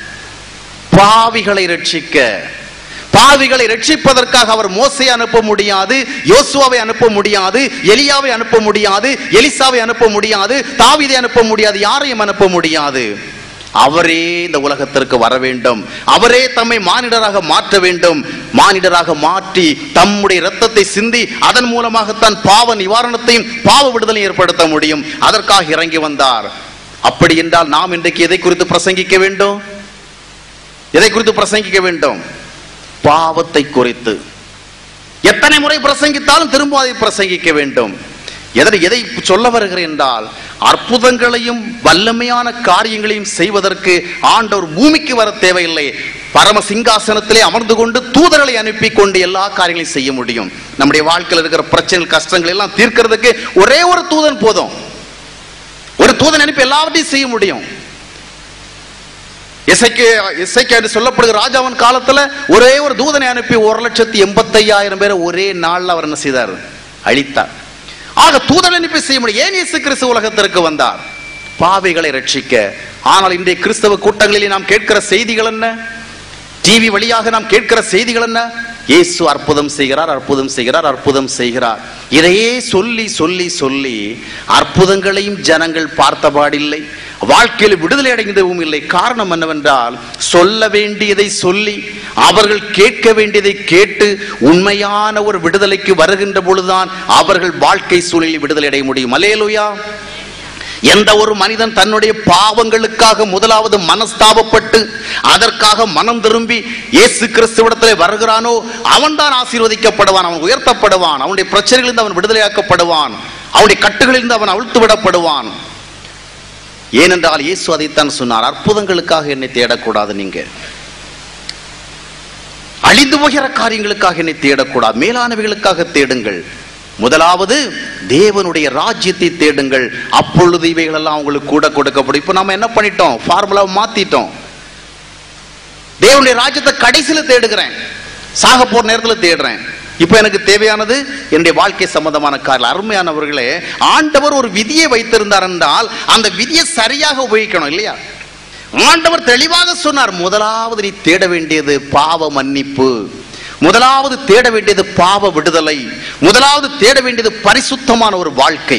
பாவிகளை ரட்சிக்க. பாவிகளை ரட்சிப்பதற்காக அவர் மோசேயை அனுப்ப முடியாது, யோசுவாவை அனுப்ப முடியாது, எலியாவை அனுப்ப முடியாது, எலிசாவை அனுப்ப முடியாது, தாவீதை அனுப்ப முடியாது, யாரையும் அனுப்ப முடியாது. அவரே இந்த உலகத்திற்கு வர வேண்டும். அவரே தம்மை மானிடராக மாற்ற வேண்டும். மானிடராக மாற்றி தம்முடைய இரத்தத்தை சிந்தி அதன் மூலமாகத்தான் பாவ நிவாரணத்தையும் பாவ விடுதலை ஏற்படுத்த முடியும். அதற்காக இறங்கி வந்தார். அப்படி என்றால் நாம் இன்றைக்கு எதை குறித்து பிரசங்கிக்க வேண்டும்? எதை குறித்து பிரசங்கிக்க வேண்டும்? பாவத்தை குறித்து. எத்தனை முறை பிரசங்கித்தாலும் திரும்ப அதை பிரசங்கிக்க வேண்டும். எதை சொல்ல வருகிறேன் என்றால், அற்புதங்களையும் வல்லமையான காரியங்களையும் செய்வதற்கு ஆண்டவர் பூமிக்கு வர தேவையில்லை. பரம சிங்காசனத்திலே அமர்ந்து கொண்டு தூதர்களை அனுப்பி கொண்டு எல்லா காரியங்களையும் செய்ய முடியும். நம்முடைய வாழ்க்கையில் இருக்கிற பிரச்சனைகள், கஷ்டங்கள் எல்லாம் தீர்க்கிறதுக்கு ஒரே ஒரு தூதன் போதும். ஒரு தூதன் அனுப்பி எல்லாவற்றையும் செய்ய முடியும். எசேக்கியா என்று சொல்லப்படுகிற ராஜாவின் காலத்துல ஒரே ஒரு தூதனை அனுப்பி 1,85,000 பேரை ஒரே நாள்ல அவர் என்ன செய்தார்? அழித்தார். ஆக தூதனை அனுப்பி செய்ய முடியும். ஏன் இயேசு கிறிஸ்து உலகத்திற்கு வந்தார்? பாவிகளை ரட்சிக்க. ஆனால் இன்றைய கிறிஸ்தவ கூட்டங்களில் நாம் கேட்கிற செய்திகள் என்ன? டிவி வழியாக நாம் கேட்கிற செய்திகள் என்ன? இயேசு அற்புதம் செய்கிறார், அற்புதம் செய்கிறார், அற்புதம் செய்கிறார். இதையே சொல்லி சொல்லி சொல்லி அற்புதங்களையும் ஜனங்கள் பார்த்தபாடில்லை, வாழ்க்கையில் விடுதலை அடைந்ததும் இல்லை. காரணம் என்னவென்றால், சொல்ல வேண்டியதை சொல்லி அவர்கள் கேட்க வேண்டியதை கேட்டு உண்மையான ஒரு விடுதலைக்கு வருகின்ற பொழுதுதான் அவர்கள் வாழ்க்கை சூழலில் விடுதலை அடைய முடியும். அல்லேலூயா. எந்த ஒரு மனிதன் தன்னுடைய பாவங்களுக்காக முதலாவது மனஸ்தாபப்பட்டு அதற்காக மனம் திரும்பி இயேசு கிறிஸ்துவிடத்திலே வருகிறானோ அவன் தான் ஆசீர்வதிக்கப்படுவான், அவன் உயர்த்தப்படுவான், அவனுடைய பிரச்சனைகளிலிருந்து அவன் விடுதலையாக்கப்படுவான், அவனுடைய கட்டுகளிலிருந்து அவன் அவிழ்த்து விடப்படுவான். ஏனென்றால் இயேசு அதைத்தான் சொன்னார், அற்புதங்களுக்காக என்னை தேடக்கூடாது, நீங்க அழிந்து போகிற காரியங்களுக்காக என்னை தேடக்கூடாது, மேலானவைகளுக்காக தேடுங்கள். முதலாவது தேவனுடைய ராஜ்யத்தை தேடுங்கள், அப்பொழுது இவைகள் எல்லாம் உங்களுக்கு கூட கொடுக்கப்படும். இப்ப நாம என்ன பண்ணிட்டோம்? ஃபார்முலாவை மாத்திட்டோம். தேவனுடைய ராஜ்யத்தை கடைசியில தேடுகிறேன், சாக போற நேரத்தில் தேடுறேன். இப்ப எனக்கு தேவையானது என்னுடைய வாழ்க்கை சம்பந்தமான காரியம். அருமையானவர்களே, ஆண்டவர் ஒரு விதியை வைத்திருந்தார் என்றால் அந்த விதியை சரியாக உபயோகிக்கணும் இல்லையா? ஆண்டவர் தெளிவாக சொன்னார், முதலாவது நீ தேட வேண்டியது பாவ மன்னிப்பு. முதலாவது தேட வேண்டியது பாவ விடுதலை, முதலாவது தேட வேண்டியது பரிசுத்தமான ஒரு வாழ்க்கை.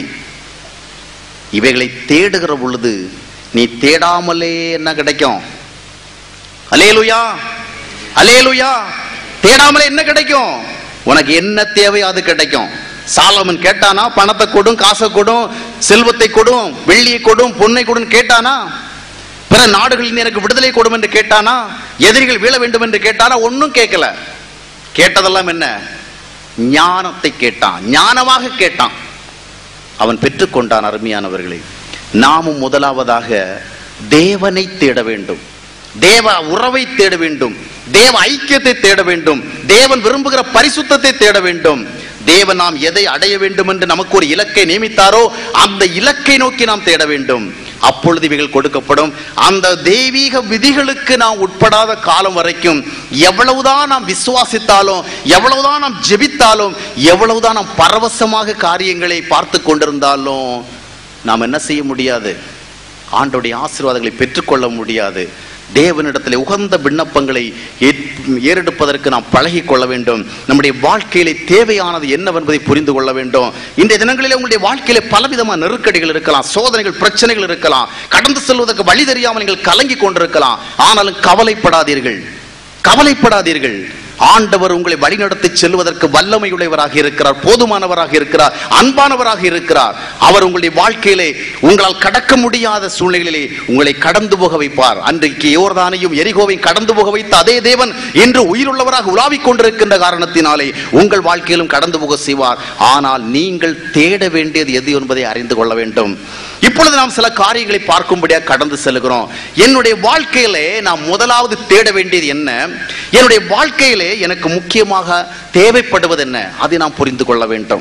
இவைகளை தேடுகிற பொழுது நீ தேடாமலே என்ன கிடைக்கும்? அல்லேலூயா, அல்லேலூயா. தேடாமலே என்ன கிடைக்கும்? உனக்கு என்ன தேவையோ அது கிடைக்கும். சாலமன் கேட்டானா? பணத்தை கொடும், காசை கொடும், செல்வத்தை கொடும், வெள்ளியை கொடும், பொன்னை கொடும் கேட்டானா? பிற நாடுகளில் எனக்கு விடுதலை கொடும் என்று கேட்டானா? எதிரிகள் வீழ வேண்டும் என்று கேட்டானா? ஒன்னும் கேட்கல. கேட்டதெல்லாம் என்ன? ஞானத்தை கேட்டான், ஞானமாக கேட்டான். அவன் பெற்றுக்கொண்டான். அருமையானவர்களே, நாமும் முதலாவதாக தேவனை தேட வேண்டும், தேவ உறவை தேட வேண்டும், தேவ ஐக்கியத்தை தேட வேண்டும், தேவன் விரும்புகிற பரிசுத்தத்தை தேட வேண்டும். தேவன் நாம் எதை அடைய வேண்டும் என்று நமக்கு ஒரு இலக்கை நியமித்தாரோ அந்த இலக்கை நோக்கி நாம் தேட வேண்டும். அப்பொழுது இவைகள் கொடுக்கப்படும். அந்த தெய்வீக விதிகளுக்கு நாம் உட்படாத காலம் வரைக்கும் எவ்வளவுதான் நாம் விசுவாசித்தாலும், எவ்வளவுதான் நாம் ஜெபித்தாலும், எவ்வளவுதான் நாம் பரவசமாக காரியங்களை பார்த்து கொண்டிருந்தாலும் நாம் என்ன செய்ய முடியாது? ஆண்டவருடைய ஆசீர்வாதங்களை பெற்றுக்கொள்ள முடியாது. தேவனிடத்தில் உகந்த விண்ணப்பங்களை ஏறெடுப்பதற்கு நாம் பழகி கொள்ள வேண்டும். நம்முடைய வாழ்க்கையிலே தேவையானது என்னவென்பதை புரிந்து கொள்ள வேண்டும். இன்றைய தினங்களிலே உங்களுடைய வாழ்க்கையிலே பலவிதமான நெருக்கடிகள் இருக்கலாம், சோதனைகள், பிரச்சனைகள் இருக்கலாம். கடந்து செல்வதற்கு வழி தெரியாமல் நீங்கள் கலங்கி கொண்டிருக்கலாம். ஆனாலும் கவலைப்படாதீர்கள், கவலைப்படாதீர்கள். ஆண்டவர் உங்களை வழிநடத்தி செல்வதற்கு வல்லமையுடையவராக இருக்கிறார், போதுமானவராக இருக்கிறார், அன்பானவராக இருக்கிறார். அவர் உங்களுடைய வாழ்க்கையிலே உங்களால் கடக்க முடியாத சூழ்நிலையிலே உங்களை கடந்து போக வைப்பார். அன்றைக்கு யோர்தானையும் எரிகோவையும் கடந்து போக வைத்த அதே தேவன் இன்று உயிருள்ளவராக உலாவிக் கொண்டிருக்கின்ற காரணத்தினாலே உங்கள் வாழ்க்கையிலும் கடந்து போக செய்வார். ஆனால் நீங்கள் தேட வேண்டியது எது என்பதை அறிந்து கொள்ள வேண்டும். இப்பொழுது நாம் சில காரியங்களை பார்க்கும்படியாக கடந்து செல்கிறோம். என்னுடைய வாழ்க்கையிலே நாம் முதலாவது தேட வேண்டியது என்ன? என்னுடைய வாழ்க்கையிலே எனக்கு முக்கியமாக தேவைப்படுவது என்ன? அதை நாம் புரிந்து கொள்ள வேண்டும்.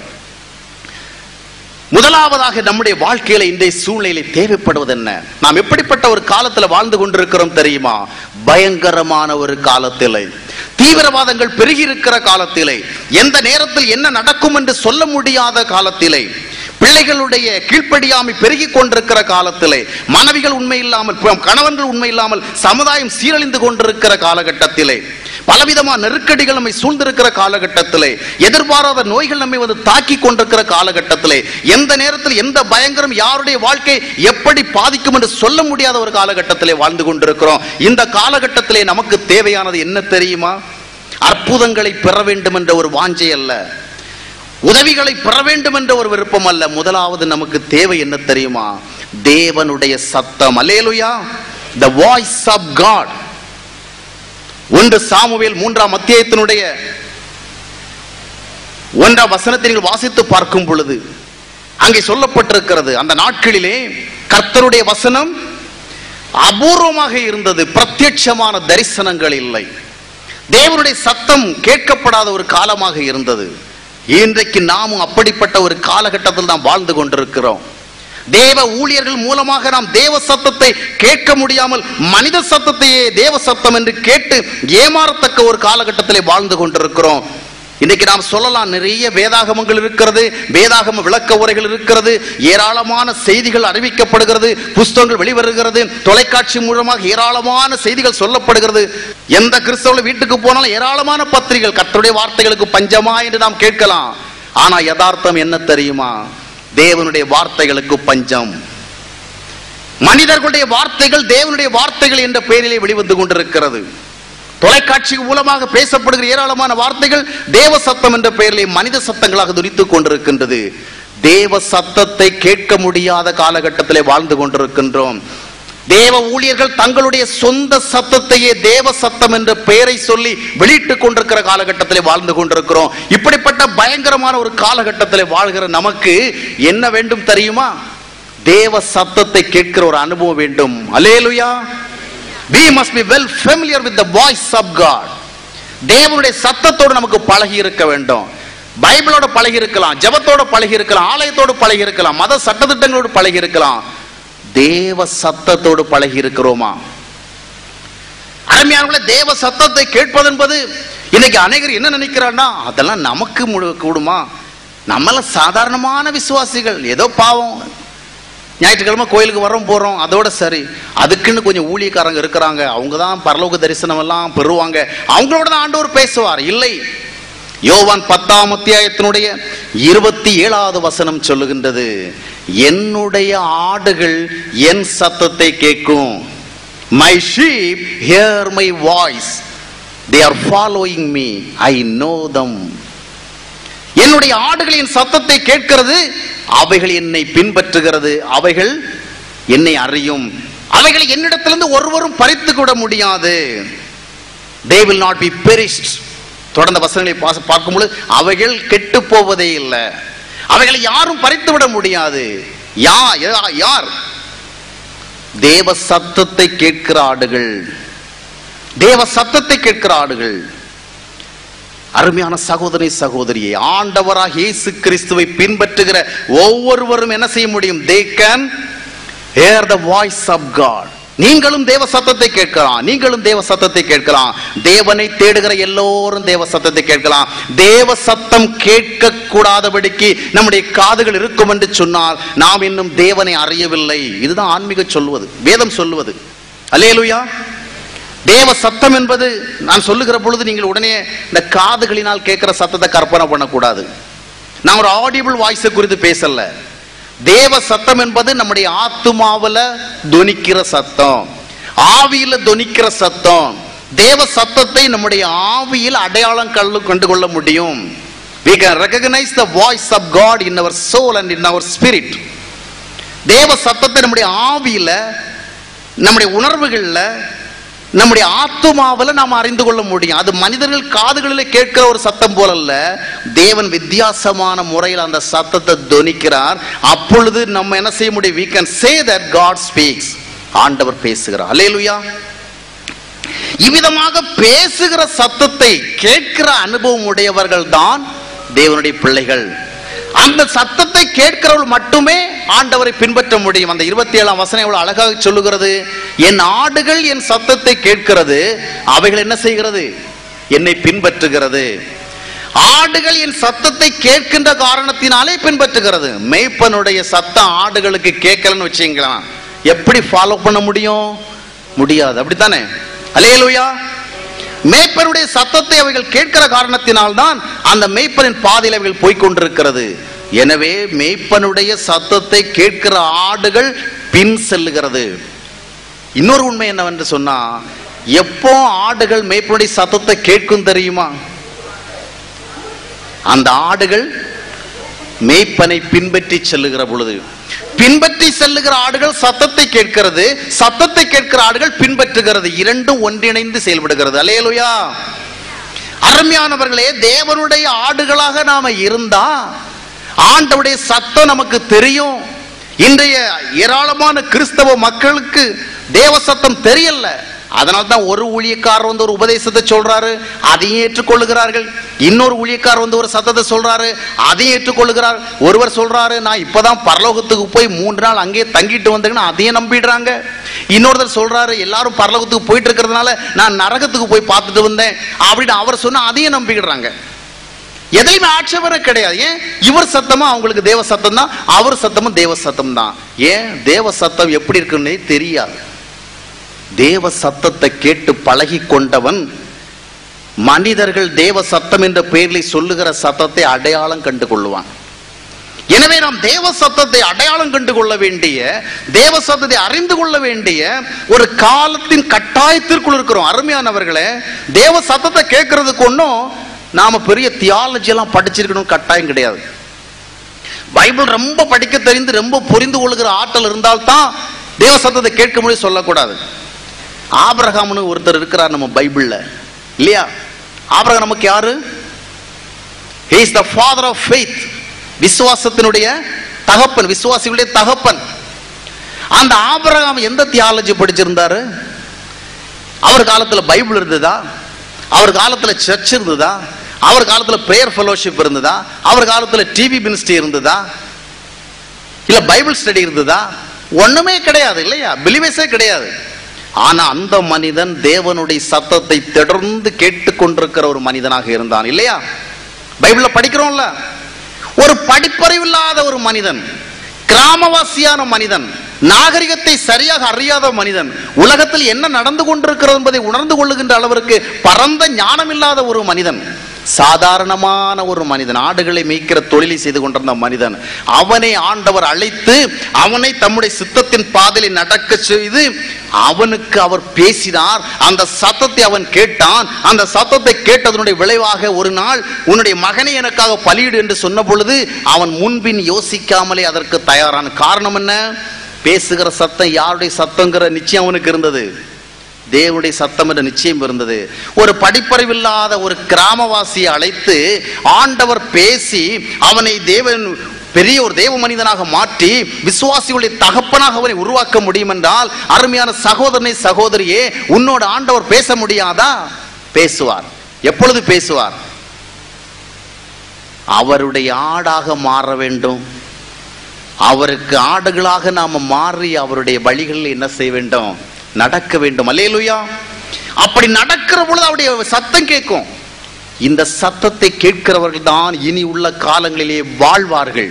முதலாவதாக நம்முடைய வாழ்க்கையில இன்றைய சூழ்நிலை தேவைப்படுவது என்ன? நாம் எப்படிப்பட்ட ஒரு காலத்தில் வாழ்ந்து கொண்டிருக்கிறோம் தெரியுமா? பயங்கரமான ஒரு காலத்திலே, தீவிரவாதங்கள் பெருகி இருக்கிற காலத்திலே, எந்த நேரத்தில் என்ன நடக்கும் என்று சொல்ல முடியாத காலத்திலே, பிள்ளைகளுடைய கீழ்ப்படியாமை பெருகி கொண்டிருக்கிற காலத்திலே, மனைவிகள் உண்மை இல்லாமல், கணவன்கள் உண்மை இல்லாமல் சமுதாயம் சீரழிந்து கொண்டிருக்கிற காலகட்டத்திலே, பலவிதமான நெருக்கடிகள் நம்மை சூழ்ந்திருக்கிற காலகட்டத்திலே, எதிர்பாராத நோய்கள் நம்மை வந்து தாக்கி கொண்டிருக்கிற காலகட்டத்திலே, எந்த நேரத்தில் எந்த பயங்கரம் யாருடைய வாழ்க்கை எப்படி பாதிக்கும் என்று சொல்ல முடியாத ஒரு காலகட்டத்திலே வாழ்ந்து கொண்டிருக்கிறோம். இந்த காலகட்டத்திலே நமக்கு தேவையானது என்ன தெரியுமா? அற்புதங்களை பெற வேண்டும் என்ற ஒரு வாஞ்சை அல்ல, உதவிகளை பெற வேண்டும் என்ற ஒரு விருப்பம் அல்ல. முதலாவது நமக்கு தேவை என்ன தெரியுமா? தேவனுடைய சத்தம். Hallelujah, the voice of God. 1 Samuel 3ஆம் அத்தியாயத்தினுடைய 1ஆம் வசனத்தை நீங்கள் வாசித்து பார்க்கும் பொழுது அங்கே சொல்லப்பட்டிருக்கிறது, அந்த நாட்களிலே கர்த்தருடைய வசனம் அபூர்வமாக இருந்தது, பிரத்யட்சமான தரிசனங்கள் இல்லை, தேவனுடைய சத்தம் கேட்கப்படாத ஒரு காலமாக இருந்தது. இன்றைக்கு நாமும் அப்படிப்பட்ட ஒரு காலகட்டத்தில் நாம் வாழ்ந்து கொண்டிருக்கிறோம். தேவ ஊழியர்கள் மூலமாக நாம் தேவ சத்தத்தை கேட்க முடியாமல் மனித சத்தத்தையே தேவ சத்தம் என்று கேட்டு ஏமாறத்தக்க ஒரு காலகட்டத்திலே வாழ்ந்து கொண்டிருக்கிறோம். இன்னைக்கு நாம் சொல்லலாம், நிறைய வேதாகமங்கள் இருக்கிறது, வேதாகம விளக்க உரைகள் இருக்கிறது, ஏராளமான செய்திகள் அறிவிக்கப்படுகிறது, புஸ்தகங்கள் வெளிவருகிறது, தொலைக்காட்சி மூலமாக ஏராளமான செய்திகள் சொல்லப்படுகிறது. எந்த கிறிஸ்தவ வீட்டுக்கு போனாலும் ஏராளமான பத்திரிகைகள். கர்த்தருடைய வார்த்தைகளுக்கு பஞ்சமா என்று நாம் கேட்கலாம். ஆனா யதார்த்தம் என்ன தெரியுமா? தேவனுடைய வார்த்தைகளுக்கு பஞ்சம். மனிதர்களுடைய வார்த்தைகள் தேவனுடைய வார்த்தைகள் என்ற பெயரிலே வெளிவந்து கொண்டிருக்கிறது. தொலைக்காட்சி மூலமாக பேசப்படுகிற ஏராளமான வார்த்தைகள் தேவ சத்தம் என்ற பெயரிலே மனித சத்தங்களாக துரித்துக் கொண்டிருக்கின்றது. தேவ சத்தத்தை கேட்க முடியாத காலகட்டத்திலே வாழ்ந்து கொண்டிருக்கின்றோம். தேவ ஊழியர்கள் தங்களுடைய சொந்த சத்தத்தையே தேவ சத்தம் என்ற பெயரை சொல்லி வெளியிட்டுக் கொண்டிருக்கிற காலகட்டத்திலே வாழ்ந்து கொண்டிருக்கிறோம். இப்படிப்பட்ட பயங்கரமான ஒரு காலகட்டத்திலே வாழ்கிற நமக்கு என்ன வேண்டும் தெரியுமா? தேவ சத்தத்தை கேட்கிற ஒரு அனுபவம் வேண்டும். அல்லேலூயா. We must be well familiar with the voice of God. தேவனுடைய சத்தத்தோடு நமக்கு பழகி இருக்க வேண்டும். பைபிளோட பழகி இருக்கலாம், ஜெபத்தோட பழகி இருக்கலாம், ஆலயத்தோடு பழகி இருக்கலாம், மத சட்டதிட்டங்களோடு பழகி இருக்கலாம். தேவ சத்தத்தோடு பழகி இருக்கிறோமா? அருமையானவர்களே, தேவ சத்தத்தை கேட்பது என்பது இன்னைக்கு அநேகர் என்ன நினைக்கிறான்னா, அதெல்லாம் நமக்கு கூடுமா? நம்மள சாதாரணமான விசுவாசிகள், ஏதோ பாவம் ஞாயிற்றுக்கிழமை கோயிலுக்கு வரோம் போறோம், அதோட சரி. அதுக்குன்னு கொஞ்சம் ஊழியக்காரங்க இருக்கிறாங்க, அவங்க தான் பரலோக தரிசனம் எல்லாம் பெறுவாங்க, அவங்களோட தான் ஆண்டவர் பேசுவார். இல்லை, யோவான் 10ஆம் அத்தியாயத்தினுடைய 27வது வசனம் சொல்லுகின்றது, என்னுடைய ஆடுகள் என் சத்தத்தை கேட்கும். My sheep hear my voice, they are following me, I know them. என்னுடைய ஆடுகள் என் சத்தத்தை கேட்கிறது, அவைகள் என்னை பின்பற்றுகிறது, அவைகள் என்னை அறியும், அவைகளை என்னிடத்திலிருந்து ஒருவரும் பறித்து கூட முடியாது. They will not be perished. தொடர்ந்த வசனங்களை பார்க்கும்போது அவைகள் கெட்டு போவதே இல்லை, அவைகளை யாரும் பறித்து விட முடியாது. யார்? தேவ சத்தத்தை கேட்கிற ஆடுகள், தேவ சத்தத்தை கேட்கிற ஆடுகள். அருமையான சகோதரி சகோதரியை, ஆண்டவராக இயேசு கிறிஸ்துவை பின்பற்றுகிற ஒவ்வொருவரும் என்ன செய்ய முடியும்? They can hear the voice of God. நீங்களும் தேவ சத்தத்தை கேட்கலாம், நீங்களும் தேவ சத்தத்தை கேட்கலாம். தேவனை தேடுகிற எல்லோரும் தேவ சத்தத்தை கேட்கலாம். தேவ சத்தம் கேட்க கூடாதபடிக்கு நம்முடைய காதுகள் இருக்கும் என்று சொன்னால் நாம் இன்னும் தேவனை அறியவில்லை. இதுதான் ஆன்மீக சொல்வது, வேதம் சொல்லுவது. அல்லேலூயா. தேவ சத்தம் என்பது நான் சொல்லுகிற பொழுது நீங்கள் உடனே இந்த காதுகளினால் கேட்கிற சத்தத்தை கற்பனை பண்ணக்கூடாது. நான் ஒரு ஆடிபிள் வாய்ஸை குறித்து பேசல. தேவ சத்தம் என்பது நம்முடைய ஆத்துமாவில தொனிக்கிற சத்தம், ஆவியில தொனிக்கிற சத்தம். தேவ சத்தத்தை நம்முடைய ஆவியில் அடையாளம் கண்டு கொள்ள முடியும். We can recognize the voice of God in our soul and in our spirit. தேவ சத்தத்தை நம்முடைய ஆவியில, நம்முடைய உணர்வுகள்ல, நம்முடைய ஆத்துமாவில நாம் அறிந்து கொள்ள முடியும். அது மனிதர்கள் காதுகளில் கேட்கிற ஒரு சத்தம் போல அல்ல. தேவன் வித்தியாசமான முறையில் அந்த சத்தத்தை தொனிக்கிறார். அப்பொழுது நம்ம என்ன செய்ய முடியும்? We can say that God speaks. ஆண்டவர் பேசுகிறார். அல்லேலூயா. இவ்விதமாக பேசுகிற சத்தத்தை கேட்கிற அனுபவம் உடையவர்கள் தான் தேவனுடைய பிள்ளைகள். அந்த சத்தத்தை கேட்கிறவர்கள் மட்டுமே ஆண்டவரை பின்பற்ற முடியும். அந்த 27ஆம் வசனம் எவ்வளவு அழகாக சொல்லுகிறது, என் ஆடுகள் என் சத்தத்தை கேட்கிறது, அவைகள் என்ன செய்கிறது? என்னை பின்பற்றுகிறது. ஆடுகள் என் சத்தத்தை கேட்கின்ற காரணத்தினாலே பின்பற்றுகிறது. மேய்ப்பனுடைய சத்தம் ஆடுகளுக்கு கேட்கலன்னு வச்சுங்களா, எப்படி ஃபாலோ பண்ண முடியும்? முடியாது. அப்படித்தானே? அல்லேலூயா. மேய்ப்பனுடைய சத்தத்தை அவைகள் கேட்கிற காரணத்தினால் தான் அந்த மேய்ப்பனின் பாதையில் அவைகள் போய்கொண்டிருக்கிறது. எனவே மேய்ப்பனுடைய சத்தத்தை கேட்கிற ஆடுகள் பின் செல்லுகிறது. இன்னொரு உண்மை என்னவென்று சொன்னா, எப்போ ஆடுகள் மேய்ப்பனுடைய சத்தத்தை கேட்கும் தெரியுமா? அந்த ஆடுகள் மேய்ப்பனை பின்பற்றி செல்லுகிற பொழுது. பின்பற்றி செல்லுகிற ஆடுகள் சத்தத்தை கேட்கிறது, சத்தத்தை கேட்கிற ஆடுகள் பின்பற்றுகிறது. இரண்டும் ஒன்றிணைந்து செயல்படுகிறது. அல்லேலூயா. அருமையானவர்களே, தேவனுடைய ஆடுகளாக நாம இருந்தா ஆண்டவருடைய சத்தம் நமக்கு தெரியும். இன்றைய ஏராளமான கிறிஸ்தவ மக்களுக்கு தேவ சத்தம் தெரியல. அதனால்தான் ஒரு ஊழியக்காரர் வந்து ஒரு உபதேசத்தை சொல்றாரு, அதையும் ஏற்றுக்கொள்ளுகிறார்கள். இன்னொரு ஊழியக்காரர் வந்து ஒரு சத்தத்தை சொல்றாரு, அதையும் ஏற்றுக்கொள்ளுகிறார். ஒருவர் சொல்றாரு, நான் இப்பதான் பரலோகத்துக்கு போய் 3 நாள் அங்கேயே தங்கிட்டு வந்தேன்னு அதையும் நம்பிடுறாங்க. இன்னொருத்தர் சொல்றாரு, எல்லாரும் பரலோகத்துக்கு போயிட்டு இருக்கிறதுனால நான் நரகத்துக்கு போய் பார்த்துட்டு வந்தேன் அப்படின்னு அவர் சொன்னா அதையும் நம்பிடுறாங்க. எதையுமே ஆட்சேபனை கிடையாது. ஏன்? இவர் சத்தமா அவங்களுக்கு தேவ சத்தம் தான், அவர் சத்தமும் தேவ சத்தம் தான். ஏன்? தேவ சத்தம் எப்படி இருக்குன்னு தெரியாது. தேவ சத்தத்தை கேட்டு பழகி கொண்டவன் மனிதர்கள் தேவ சத்தம் என்ற பெயரில் சொல்லுகிற சத்தத்தை அடையாளம் கண்டு கொள்ளுவான். எனவே நாம் தேவ சத்தத்தை அடையாளம் கண்டு கொள்ள வேண்டிய, தேவ சத்தத்தை அறிந்து கொள்ள வேண்டிய ஒரு காலத்தின் கட்டாயத்திற்குள் இருக்கிறோம். அருமையானவர்களே, தேவ சத்தத்தை கேட்கறதுக்கு ஒன்றும் நாம பெரிய தியாலஜி எல்லாம் படிச்சிருக்கணும் கட்டாயம் கிடையாது. பைபிள் ரொம்ப படிக்க தெரிந்து ரொம்ப புரிந்து கொள்ளுகிற ஆற்றல் இருந்தால்தான் தேவ சத்தத்தை கேட்க முடியும் சொல்லக்கூடாது. ஆபிரகாம்னு ஒருத்தர் இருக்கிறார் நம்ம பைபிள்ல, இல்லையா? ஆபிரகாம் நமக்கு யாரு? He is the father of faith. விசுவாசத்தினுடைய தகப்பன், விசுவாசிகளுடைய தகப்பன். அந்த ஆபிரகாம் எந்த தியாலஜி படிச்சிருந்தாரு? அவர் காலத்துல பைபிள் இருந்ததா? அவர் காலத்துல சர்ச் இருந்ததா? அவர் காலத்துல பிரேயர் ஃபெலோஷிப் இருந்ததா? அவர் காலத்துல டிவி மினிஸ்ட்ரி இருந்ததா? இல்ல பைபிள் ஸ்டடி இருந்ததா? ஒண்ணுமே கிடையாது, இல்லையா? பிலிவர்ஸே கிடையாது. ஆனா அந்த மனிதன் தேவனுடைய சத்தத்தை தொடர்ந்து கேட்டுக்கொண்டிருக்கிற ஒரு மனிதனாக இருந்தான், இல்லையா? பைபிள்ல படிக்கிறோம்ல, ஒரு படிப்பறிவில்லாத ஒரு மனிதன் கிராமவாசியான மனிதன், நாகரிகத்தை சரியாக அறியாத மனிதன், உலகத்தில் என்ன நடந்து கொண்டிருக்கிறது என்பதை உணர்ந்து கொள்ளுகின்ற அளவிற்கு பரந்த ஞானம் இல்லாத ஒரு மனிதன், சாதாரணமான ஒரு மனிதன், ஆடுகளை மேய்க்கிற தொழிலை செய்து கொண்டிருந்த மனிதன், அவனை ஆண்டவர் அழைத்து அவனை தம்முடைய சித்தத்தின் பாதையில் நடக்க செய்து அவனுக்கு அவர் பேசினார். அந்த சத்தத்தை அவன் கேட்டான். அந்த சத்தத்தை கேட்டதனுடைய விளைவாக ஒரு நாள் உன்னுடைய மகனை எனக்காக பலியிடு என்று சொன்ன பொழுது அவன் முன்பின் யோசிக்காமலே அதற்கு தயாரான. காரணம் என்ன? பேசுகிற சத்தம் யாருடைய சத்தங்கிற நிச்சயம் அவனுக்கு இருந்தது, தேவனுடைய சத்தம் என்ற நிச்சயம் இருந்தது. ஒரு படிப்பறிவில்லாத ஒரு கிராமவாசியை அழைத்து ஆண்டவர் பேசி அவனை தேவன் பெரிய ஒரு தேவ மனிதனாக மாற்றி விசுவாசிகளுடைய தகப்பனாக அவனை உருவாக்க முடியும் என்றால், அருமையான சகோதரனை சகோதரியே, உன்னோட ஆண்டவர் பேச முடியாதா? பேசுவார். எப்பொழுது பேசுவார்? அவருடைய ஆடாக மாற வேண்டும். அவருக்கு ஆடுகளாக நாம மாறி அவருடைய வழிகளில் என்ன செய்ய வேண்டும்? நடக்க வேண்டும். அல்லேலூயா. அப்படி நடக்கிற பொழுது அவருடைய சத்தம் கேட்கும். இந்த சத்தத்தை கேட்கிறவர்கள் தான் இனி உள்ள காலங்களிலே வாழ்வார்கள்.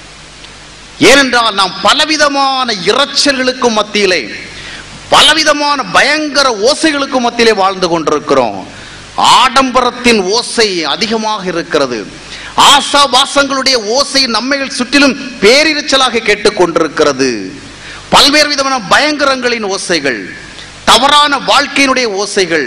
ஏனென்றால் நாம் பலவிதமான இரைச்சல்களுக்கும் மத்தியிலே, பலவிதமான பயங்கர ஓசைகளுக்கும் மத்தியிலே வாழ்ந்து கொண்டிருக்கிறோம். ஆடம்பரத்தின் ஓசை அதிகமாக இருக்கிறது. ஆசாபாசங்களுடைய ஓசை நம்மைகள் சுற்றிலும் பேரிரைச்சலாக கேட்டுக்கொண்டிருக்கிறது. பல்வேறு விதமான பயங்கரங்களின் ஓசைகள், தவறான வாழ்க்கையினுடைய ஓசைகள்,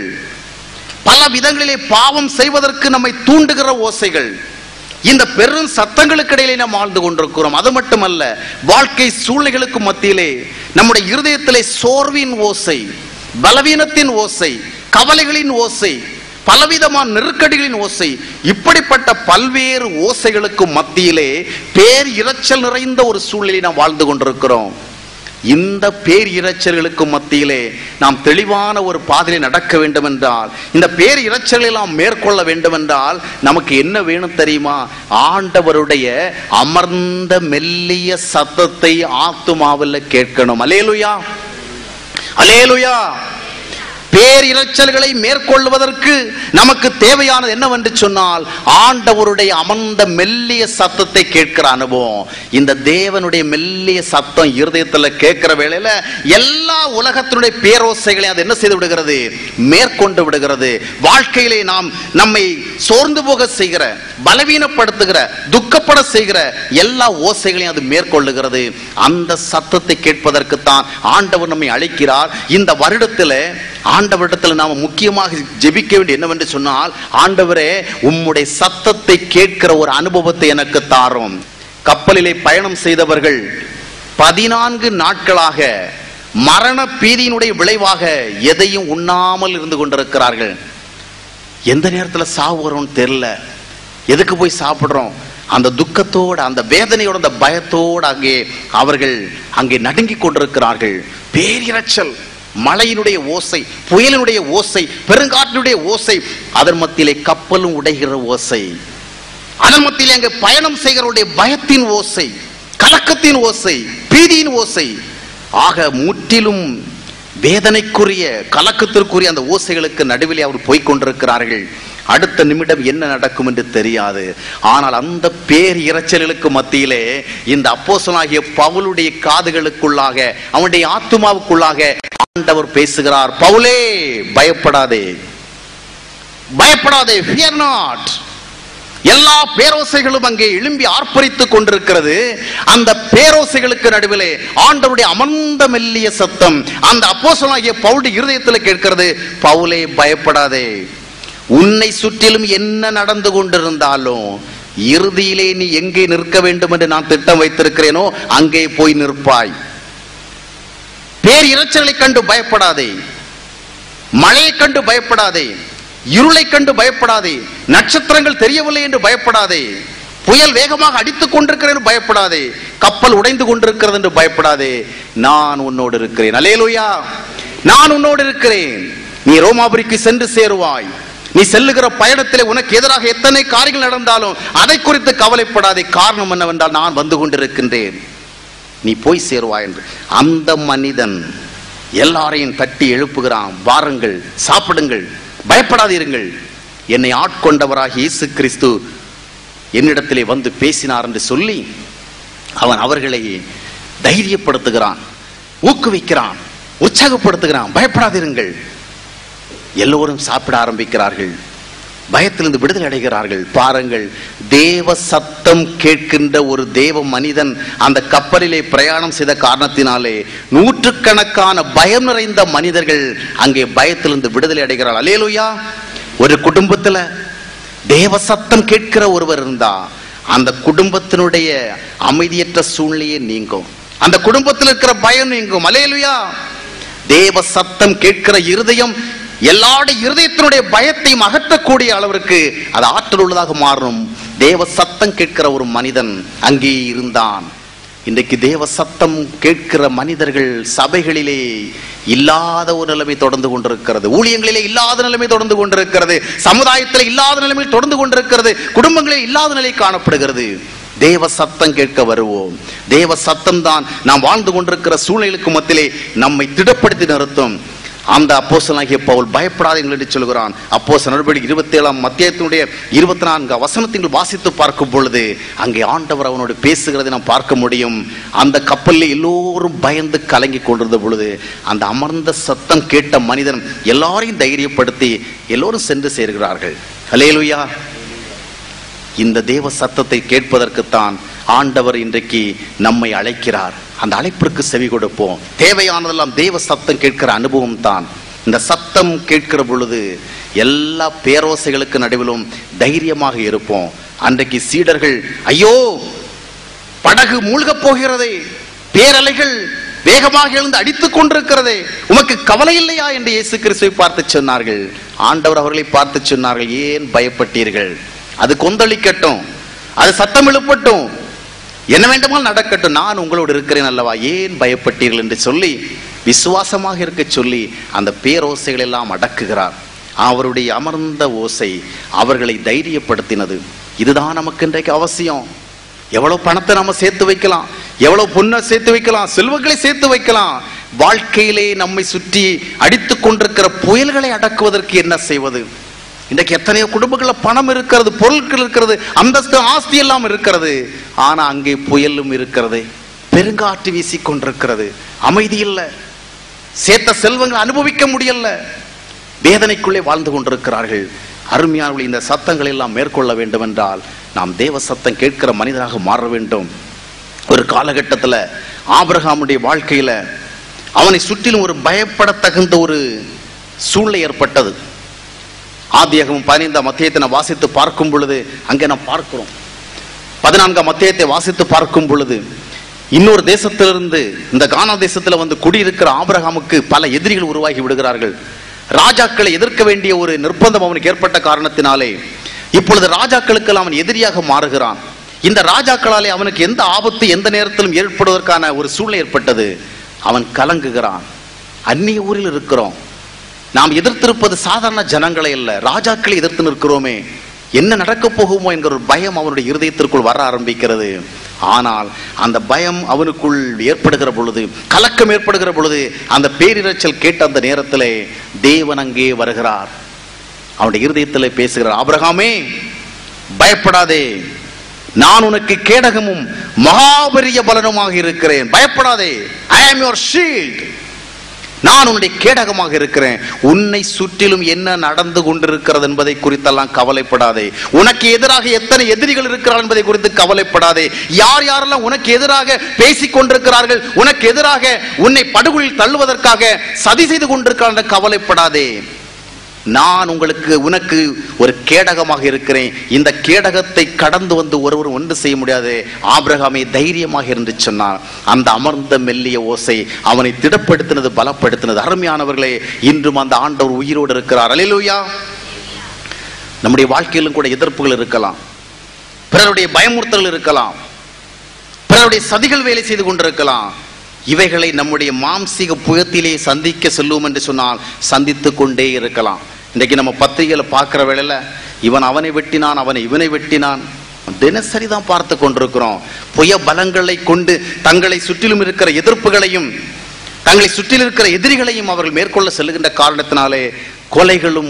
பல விதங்களிலே பாவம் செய்வதற்கு நம்மை தூண்டுகிற ஓசைகள், இந்த பெரும் சத்தங்களுக்கு இடையிலே நாம் வாழ்ந்து கொண்டிருக்கிறோம். அது மட்டுமல்ல, வாழ்க்கை சூழ்நிலைகளுக்கு மத்தியிலே நம்முடைய இருதயத்திலே சோர்வின் ஓசை, பலவீனத்தின் ஓசை, கவலைகளின் ஓசை, பலவிதமான நெருக்கடிகளின் ஓசை, இப்படிப்பட்ட பல்வேறு ஓசைகளுக்கு மத்தியிலே பேர் இரைச்சல் நிறைந்த ஒரு சூழ்நிலை நாம் வாழ்ந்து கொண்டிருக்கிறோம். இந்த பேர் இரைச்சல்களுக்கு மத்தியிலே நாம் தெளிவான ஒரு பாதையை நடக்க வேண்டும் என்றால், இந்த பேர் இரைச்சல்களை நாம் மேற்கொள்ள வேண்டும் என்றால் நமக்கு என்ன வேணும் தெரியுமா? ஆண்டவருடைய அமர்ந்த மெல்லிய சத்தத்தை ஆத்துமாவில் கேட்கணும். அல்லேலூயா, அல்லேலூயா. பேர் இரைச்சல்களை மேற்கொள்வதற்கு நமக்கு தேவையானது என்னவென்று சொன்னால், ஆண்டவருடைய அமர்ந்த மெல்லிய சத்தத்தை கேட்கிற அனுபவம். இந்த தேவனுடைய மெல்லிய சத்தம் இருதயத்தில் கேட்கிற வேளையில எல்லா உலகத்தினுடைய பேரோசைகளையும் அது என்ன செய்து விடுகிறது? மேற்கொண்டு விடுகிறது. வாழ்க்கையிலே நாம் நம்மை சோர்ந்து போக செய்கிற, பலவீனப்படுத்துகிற, துக்கப்பட செய்கிற எல்லா ஓசைகளையும் அது மேற்கொள்ளுகிறது. அந்த சத்தத்தை கேட்பதற்குத்தான் ஆண்டவர் நம்மை அழைக்கிறார். இந்த வருடத்தில் ஆண்டவரிடத்தில் நாம முக்கியமாக ஜெபிக்க வேண்டிய என்னவென்று சொன்னால், ஆண்டவரே உம்முடைய சத்தத்தை கேட்கிற ஒரு அனுபவத்தை எனக்கு தாரும். கப்பலிலே பயணம் செய்தவர்கள் 14 நாட்களாக மரண பீதியினுடைய விளைவாக எதையும் உண்ணாமல் இருந்து கொண்டிருக்கிறார்கள். எந்த நேரத்தில் சாவு வரும்னு தெரியல. எதுக்கு போய் சாப்பிடுறோம்? அந்த துக்கத்தோடு, அந்த வேதனையோட, அந்த பயத்தோடு அவர்கள் அங்கே நடுங்கிக் கொண்டிருக்கிறார்கள். பேரிரைச்சல், மழையினுடைய ஓசை, புயலினுடைய ஓசை, பெருங்காற்றினுடைய ஓசை, அதன் மத்தியிலே கப்பலும் உடைகிற ஓசை, அதன் மத்தியிலே அங்கே பயணம் செய்கிறவருடைய பயத்தின் ஓசை, கலக்கத்தின் ஓசை, பீதியின் ஓசை, ஆக முற்றிலும் வேதனைக்குரிய, கலக்கத்திற்குரிய அந்த ஓசைகளுக்கு நடுவில் அவர் போய்கொண்டிருக்கிறார்கள். அடுத்த நிமிடம் என்ன நடக்கும் என்று தெரியாது. ஆனால் அந்த பேர் இரைச்சல்களுக்கு மத்தியிலே இந்த அப்போஸ்தலனாகிய பவுலுடைய காதுகளுக்குள்ளாக, அவனுடைய ஆத்துமாவுக்குள்ளாக ஆண்டவர் பேசுகிறார். பவுலே, பயப்படாதே, பயப்படாதே, fear not. எல்லா பேரோசைகளும் அங்கே எழும்பி ஆர்ப்பரித்துக் கொண்டிருக்கிறது. அந்த பேரோசைகளுக்கு நடுவிலே ஆண்டவருடைய அமர்ந்த மெல்லிய சத்தம் அந்த அப்போஸ்தலனாகிய பவுலுடைய இருதயத்தில் கேட்கிறது. பவுலே, பயப்படாதே. உன்னை சுற்றிலும் என்ன நடந்து கொண்டிருந்தாலும் இறுதியிலே நீ எங்கே நிற்க வேண்டும் என்று நான் திட்டம் வைத்திருக்கிறேனோ அங்கே போய் நிற்பாய். பேர் இரைச்சலை கண்டு பயப்படாதே, மழையை கண்டு பயப்படாதே, இருளை கண்டு பயப்படாதே, நட்சத்திரங்கள் தெரியவில்லை என்று பயப்படாதே, புயல் வேகமாக அடித்துக் கொண்டிருக்கிறேன் பயப்படாதே, கப்பல் உடைந்து கொண்டிருக்கிறது என்று பயப்படாதே. நான் உன்னோடு இருக்கிறேன். அல்லேலூயா. நான் உன்னோடு இருக்கிறேன். நீ ரோமாபுரிக்கு சென்று சேருவாய். நீ செல்லுகிற பயணத்திலே உனக்கு எதிராக எத்தனை காரியங்கள் நடந்தாலும் அதை குறித்து கவலைப்படாதே. காரணம் என்னவென்றால் நான் வந்து கொண்டிருக்கின்றேன், நீ போய் சேருவாய் என்று. அந்த மனிதன் எல்லாரையும் தட்டி எழுப்புகிறான். வாருங்கள், சாப்பிடுங்கள், பயப்படாதீர்கள், என்னை ஆட்கொண்டவராக இயேசு கிறிஸ்து என்னிடத்திலே வந்து பேசினார் என்று சொல்லி அவன் அவர்களை தைரியப்படுத்துகிறான், ஊக்குவிக்கிறான், உற்சாகப்படுத்துகிறான். பயப்படாதிருங்கள். எல்லோரும் சாப்பிட ஆரம்பிக்கிறார்கள், பயத்திலிருந்து விடுதலை அடைகிறார்கள். பாருங்கள், தேவ சத்தம் கேட்கின்ற ஒரு தேவ மனிதன் அந்த கப்பலிலே பிரயாணம் செய்த காரணத்தினாலே நூற்றுக்கணக்கான பயம் நிறைந்த மனிதர்கள் அங்கே பயத்திலிருந்து விடுதலை அடைகிறார்கள். அல்லேலூயா. ஒரு குடும்பத்துல தேவ சத்தம் கேட்கிற ஒருவர் இருந்தா அந்த குடும்பத்தினுடைய அமைதியற்ற சூழ்நிலையே நீங்கும், அந்த குடும்பத்தில் இருக்கிற பயம் நீங்கும். அல்லேலூயா. தேவ சத்தம் கேட்கிற இருதயம் எல்லாருடைய இருதயத்தினுடைய பயத்தையும் அகற்றக்கூடிய அளவிற்கு அது ஆற்றல் உள்ளதாக மாறும். தேவ சத்தம் கேட்கிற ஒரு மனிதன் அங்கே இருந்தான். இன்றைக்கு தேவ சத்தம் கேட்கிற மனிதர்கள் சபைகளிலே இல்லாத ஒரு நிலைமை தொடர்ந்து கொண்டிருக்கிறது, ஊழியங்களிலே இல்லாத நிலைமை தொடர்ந்து கொண்டிருக்கிறது, சமுதாயத்தில் இல்லாத நிலைமை தொடர்ந்து கொண்டிருக்கிறது, குடும்பங்களிலே இல்லாத நிலை காணப்படுகிறது. தேவ சத்தம் கேட்க வருவோம். தேவ சத்தம் தான் நாம் வாழ்ந்து கொண்டிருக்கிற சூழ்நிலைக்கு மத்தியிலே நம்மை திடப்படுத்தி நிறுத்தும். அந்த அப்போஸ்தலனாகிய பவுல் பயப்படாதீர்கள் என்று சொல்கிறான். அப்போஸ்தலர் நடவடிக்கை 27ஆம் அத்தியாயத்தினுடைய 24 வசனத்தில் வாசித்து பார்க்கும் பொழுது அங்கே ஆண்டவர் அவனோடு பேசுகிறதை நாம் பார்க்க முடியும். அந்த கப்பலில் எல்லோரும் பயந்து கலங்கி கொண்டிருந்த பொழுது அந்த அமர்ந்த சத்தம் கேட்ட மனிதன் எல்லாரையும் தைரியப்படுத்தி எல்லோரும் சென்று சேர்கிறார்கள். அல்லேலூயா. இந்த தேவ சத்தத்தை கேட்பதற்குத்தான் ஆண்டவர் இன்றைக்கு நம்மை அழைக்கிறார். அந்த அழைப்பிற்கு செவி கொடுப்போம். தேவையானதெல்லாம் தேவ சத்தம் கேட்கிற அனுபவம் தான். இந்த சத்தம் கேட்கிற பொழுது எல்லா பேரோசைகளுக்கு நடுவிலும் தைரியமாக இருப்போம். அன்றைக்கு சீடர்கள், ஐயோ படகு மூழ்கப் போகிறதே, பேரலைகள் வேகமாக எழுந்து அடித்துக் கொண்டிருக்கிறதே, உமக்கு கவலை இல்லையா என்று இயேசு கிறிஸ்துவை பார்த்து சொன்னார்கள். ஆண்டவர் அவர்களை பார்த்து சொன்னார்கள், ஏன் பயப்பட்டீர்கள்? அது கொந்தளிக்கட்டும், அது சத்தம் எழுப்பட்டும், என்ன வேண்டுமானால் நடக்கட்டும், நான் உங்களோடு இருக்கிறேன் அல்லவா, ஏன் பயப்பட்டீர்கள் என்று சொல்லி விசுவாசமாக இருக்க சொல்லி அந்த பேரோசைகள் எல்லாம் அடக்குகிறார். அவருடைய அமர்ந்த ஓசை அவர்களை தைரியப்படுத்தினது. இதுதான் நமக்கு இன்றைக்கு அவசியம். எவ்வளவு பணத்தை நாம சேர்த்து வைக்கலாம், எவ்வளவு பொண்ணை சேர்த்து வைக்கலாம், செல்வங்களை சேர்த்து வைக்கலாம், வாழ்க்கையிலே நம்மை சுற்றி அடித்துக் கொண்டிருக்கிற புயல்களை அடக்குவதற்கு என்ன செய்வது? இன்றைக்கு எத்தனையோ குடும்பங்களில் பணம் இருக்கிறது, பொருட்கள் இருக்கிறது, அந்தஸ்து ஆஸ்தி எல்லாம் இருக்கிறது, ஆனா அங்கே புயலும் இருக்கிறது, பெருங்காற்று வீசி கொண்டிருக்கிறது, அமைதி இல்லை, சேர்த்த செல்வங்கள் அனுபவிக்க முடியல, வேதனைக்குள்ளே வாழ்ந்து கொண்டிருக்கிறார்கள். அருமையானவர்கள், இந்த சத்தங்களை எல்லாம் மேற்கொள்ள வேண்டும் என்றால் நாம் தேவ சத்தம் கேட்கிற மனிதராக மாற வேண்டும். ஒரு காலகட்டத்தில் ஆபிரகாமுடைய வாழ்க்கையில அவனை சுற்றிலும் ஒரு பயப்படத்தகுந்த ஒரு சூழ்நிலை ஏற்பட்டது. ஆதியாகமம் 15ஆம் அத்தியாயத்தை வாசித்து பார்க்கும் பொழுது அங்கே நாம் பார்க்கிறோம். 14ஆம் அத்தியாயத்தை வாசித்து பார்க்கும் பொழுது இன்னொரு தேசத்திலிருந்து இந்த கானா தேசத்தில் வந்து குடியிருக்கிற ஆபிரகாமுக்கு பல எதிரிகள் உருவாகி விடுகிறார்கள். ராஜாக்களை எதிர்க்க வேண்டிய ஒரு நிர்பந்தம் அவனுக்கு ஏற்பட்ட காரணத்தினாலே இப்பொழுது ராஜாக்களுக்கு அவன் எதிரியாக மாறுகிறான். இந்த ராஜாக்களாலே அவனுக்கு எந்த ஆபத்து எந்த நேரத்திலும் ஏற்படுவதற்கான ஒரு சூழ்நிலை ஏற்பட்டது. அவன் கலங்குகிறான். அந்நிய ஊரில் இருக்கிறோம், நாம் எதிர்த்திருப்பது சாதாரண ஜனங்களை அல்ல, ராஜாக்களை எதிர்த்து நிற்கிறோமே, என்ன நடக்க போகுமோ என்கிற ஒரு பயம் அவனுடைய இருதயத்திற்குள் வர ஆரம்பிக்கிறது. ஆனால் அந்த பயம் அவனுக்குள் ஏற்படுகிற பொழுது, கலக்கம் ஏற்படுகிற பொழுது, அந்த பேரிரைச்சல் கேட்ட அந்த நேரத்திலே தேவன் அங்கே வருகிறார். அவனுடைய இருதயத்திலே பேசுகிறார், ஆபிரகாமே பயப்படாதே, நான் உனக்கு கேடகமும் மகாபெரிய பலனுமாக இருக்கிறேன், பயப்படாதே, ஐ ஆம் யுவர் ஷீல்ட், நான் உன்னுடைய கேடகமாக இருக்கிறேன், உன்னை சுற்றிலும் என்ன நடந்து கொண்டிருக்கிறது என்பதை குறித்தெல்லாம் கவலைப்படாதே, உனக்கு எதிராக எத்தனை எதிரிகள் இருக்கிறார்கள் என்பதை குறித்து கவலைப்படாதே, யார் யாரெல்லாம் உனக்கு எதிராக பேசிக் கொண்டிருக்கிறார்கள், உனக்கு எதிராக உன்னை படுகொலில் தள்ளுவதற்காக சதி செய்து கொண்டிருக்கிறார்கள், கவலைப்படாதே, நான் உனக்கு ஒரு கேடகமாக இருக்கிறேன், இந்த கேடகத்தை கடந்து வந்து ஒருவர் ஒன்று செய்ய முடியாது, ஆபிரகாமே தைரியமாக என்று சொன்னார். அந்த அமர்ந்த மெல்லிய ஓசை அவனை திடப்படுத்தினது, பலப்படுத்தினது. அருமையானவர்களே, இன்றும் அந்த ஆண்டவர் உயிரோடு இருக்கிறார். அல்லேலூயா. நம்முடைய வாழ்க்கையிலும் கூட எதிர்ப்புகள் இருக்கலாம், பிறருடைய பயமுறுத்தல் இருக்கலாம், பிறருடைய சதிகள் வேலை செய்து கொண்டிருக்கலாம். இவைகளை நம்முடைய மாம்சீக புயத்திலே சந்திக்க செல்லுவோம் என்று சொன்னால் சந்தித்து கொண்டே இருக்கலாம். இன்றைக்கு நம்ம பத்திரிகையில பார்க்கிற வேளையில இவன் அவனை வெட்டினான், அவனை இவனை வெட்டினான், தினசரி தான் பார்த்து கொண்டிருக்கிறோம். புய பலங்களை கொண்டு தங்களை சுற்றிலும் இருக்கிற எதிர்ப்புகளையும் தங்களை சுற்றிலும் இருக்கிற எதிரிகளையும் அவர்கள் மேற்கொள்ள செல்லுகின்ற காரணத்தினாலே கொலைகளும்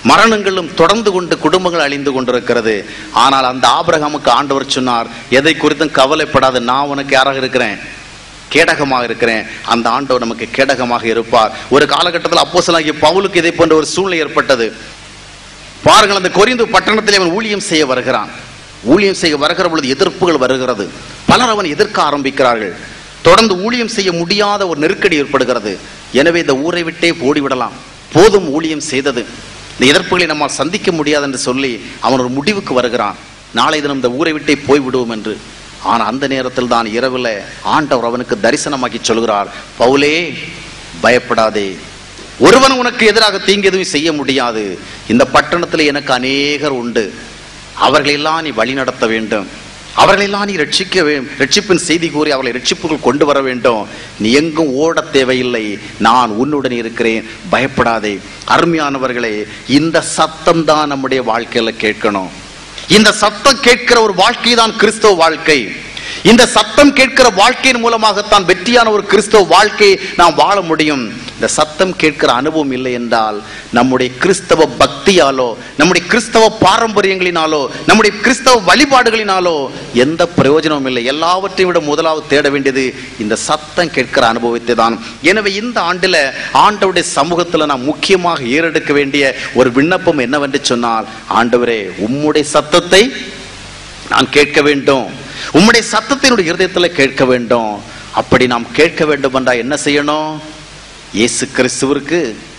மரணங்களும் தொடர்ந்து கொண்டு குடும்பங்கள் அழிந்து கொண்டிருக்கிறது. ஆனால் அந்த ஆபிரகாமுக்கு ஆண்டவர் சொன்னார், எதை குறித்தும் கவலைப்படாது, நான் உனக்கு யாராக இருக்கிறேன், கேடகமாக இருக்கிறேன். அந்த ஆண்டவர் நமக்கு கேடகமாக இருப்பார். ஒரு காலகட்டத்தில் அப்போஸ்தலனாகிய பவுலுக்கு இதை போன்ற ஒரு சூழ்நிலை ஏற்பட்டது. பாருங்கள், அந்த கொரிந்து பட்டணத்தில் அவன் ஊழியம் செய்ய வருகிறான். ஊழியம் செய்ய வருகிற பொழுது எதிர்ப்புகள் வருகிறது. பலர் அவன் எதிர்க்க ஆரம்பிக்கிறார்கள். தொடர்ந்து ஊழியம் செய்ய முடியாத ஒரு நெருக்கடி ஏற்படுகிறது. எனவே இந்த ஊரை விட்டே ஓடிவிடலாம், போதும் ஊழியம் செய்தது, இந்த எதிர்ப்புகளை நம்மால் சந்திக்க முடியாது என்று சொல்லி அவன் ஒரு முடிவுக்கு வருகிறான். நாளை தினம் இந்த ஊரை விட்டே போய்விடுவோம் என்று. ஆனால் அந்த நேரத்தில் தான் இரவில் ஆண்டவர் அவனுக்கு தரிசனமாக்கி சொல்கிறார், பவுலே பயப்படாதே, ஒருவன் உனக்கு எதிராக தீங்கு எதுவும் செய்ய முடியாது. இந்த பட்டணத்தில் எனக்கு அநேகர் உண்டு, அவர்களெல்லாம் நீ வழி நடத்த வேண்டும், அவர்களெல்லாம் நீ ரட்சிப்பின் செய்தி கூறி அவர்களை ரட்சிப்புகள் கொண்டு வர வேண்டும். நீ எங்கும் ஓட தேவையில்லை, நான் உன்னுடன் இருக்கிறேன், பயப்படாதே. அருமையானவர்களே, இந்த சத்தம் தான் நம்முடைய வாழ்க்கையில கேட்கணும். இந்த சத்தம் கேட்கிற ஒரு வாழ்க்கை தான் கிறிஸ்தவ வாழ்க்கை. இந்த சத்தம் கேட்கிற வாழ்க்கையின் மூலமாகத்தான் வெற்றியான ஒரு கிறிஸ்தவ வாழ்க்கையை நாம் வாழ முடியும். இந்த சத்தம் கேட்கிற அனுபவம் இல்லை என்றால் நம்முடைய கிறிஸ்தவ பக்தியாலோ, நம்முடைய கிறிஸ்தவ பாரம்பரியங்களினாலோ, நம்முடைய கிறிஸ்தவ வழிபாடுகளினாலோ எந்த பிரயோஜனமும் இல்லை. எல்லாவற்றையும் விட முதலாவது தேட வேண்டியது இந்த சத்தம் கேட்கிற அனுபவத்தை தான். எனவே இந்த ஆண்டில் ஆண்டவருடைய சமூகத்தில் நாம் முக்கியமாக ஏறெடுக்க வேண்டிய ஒரு விண்ணப்பம் என்னவென்று சொன்னால், ஆண்டவரே, உம்முடைய சத்தத்தை நான் கேட்க வேண்டும், உம்முடைய சத்தத்தினுடைய இருதயத்தில் கேட்க வேண்டும். அப்படி நாம் கேட்க வேண்டும் என்றால் என்ன செய்யணும்? இயேசு கிறிஸ்துவிற்கு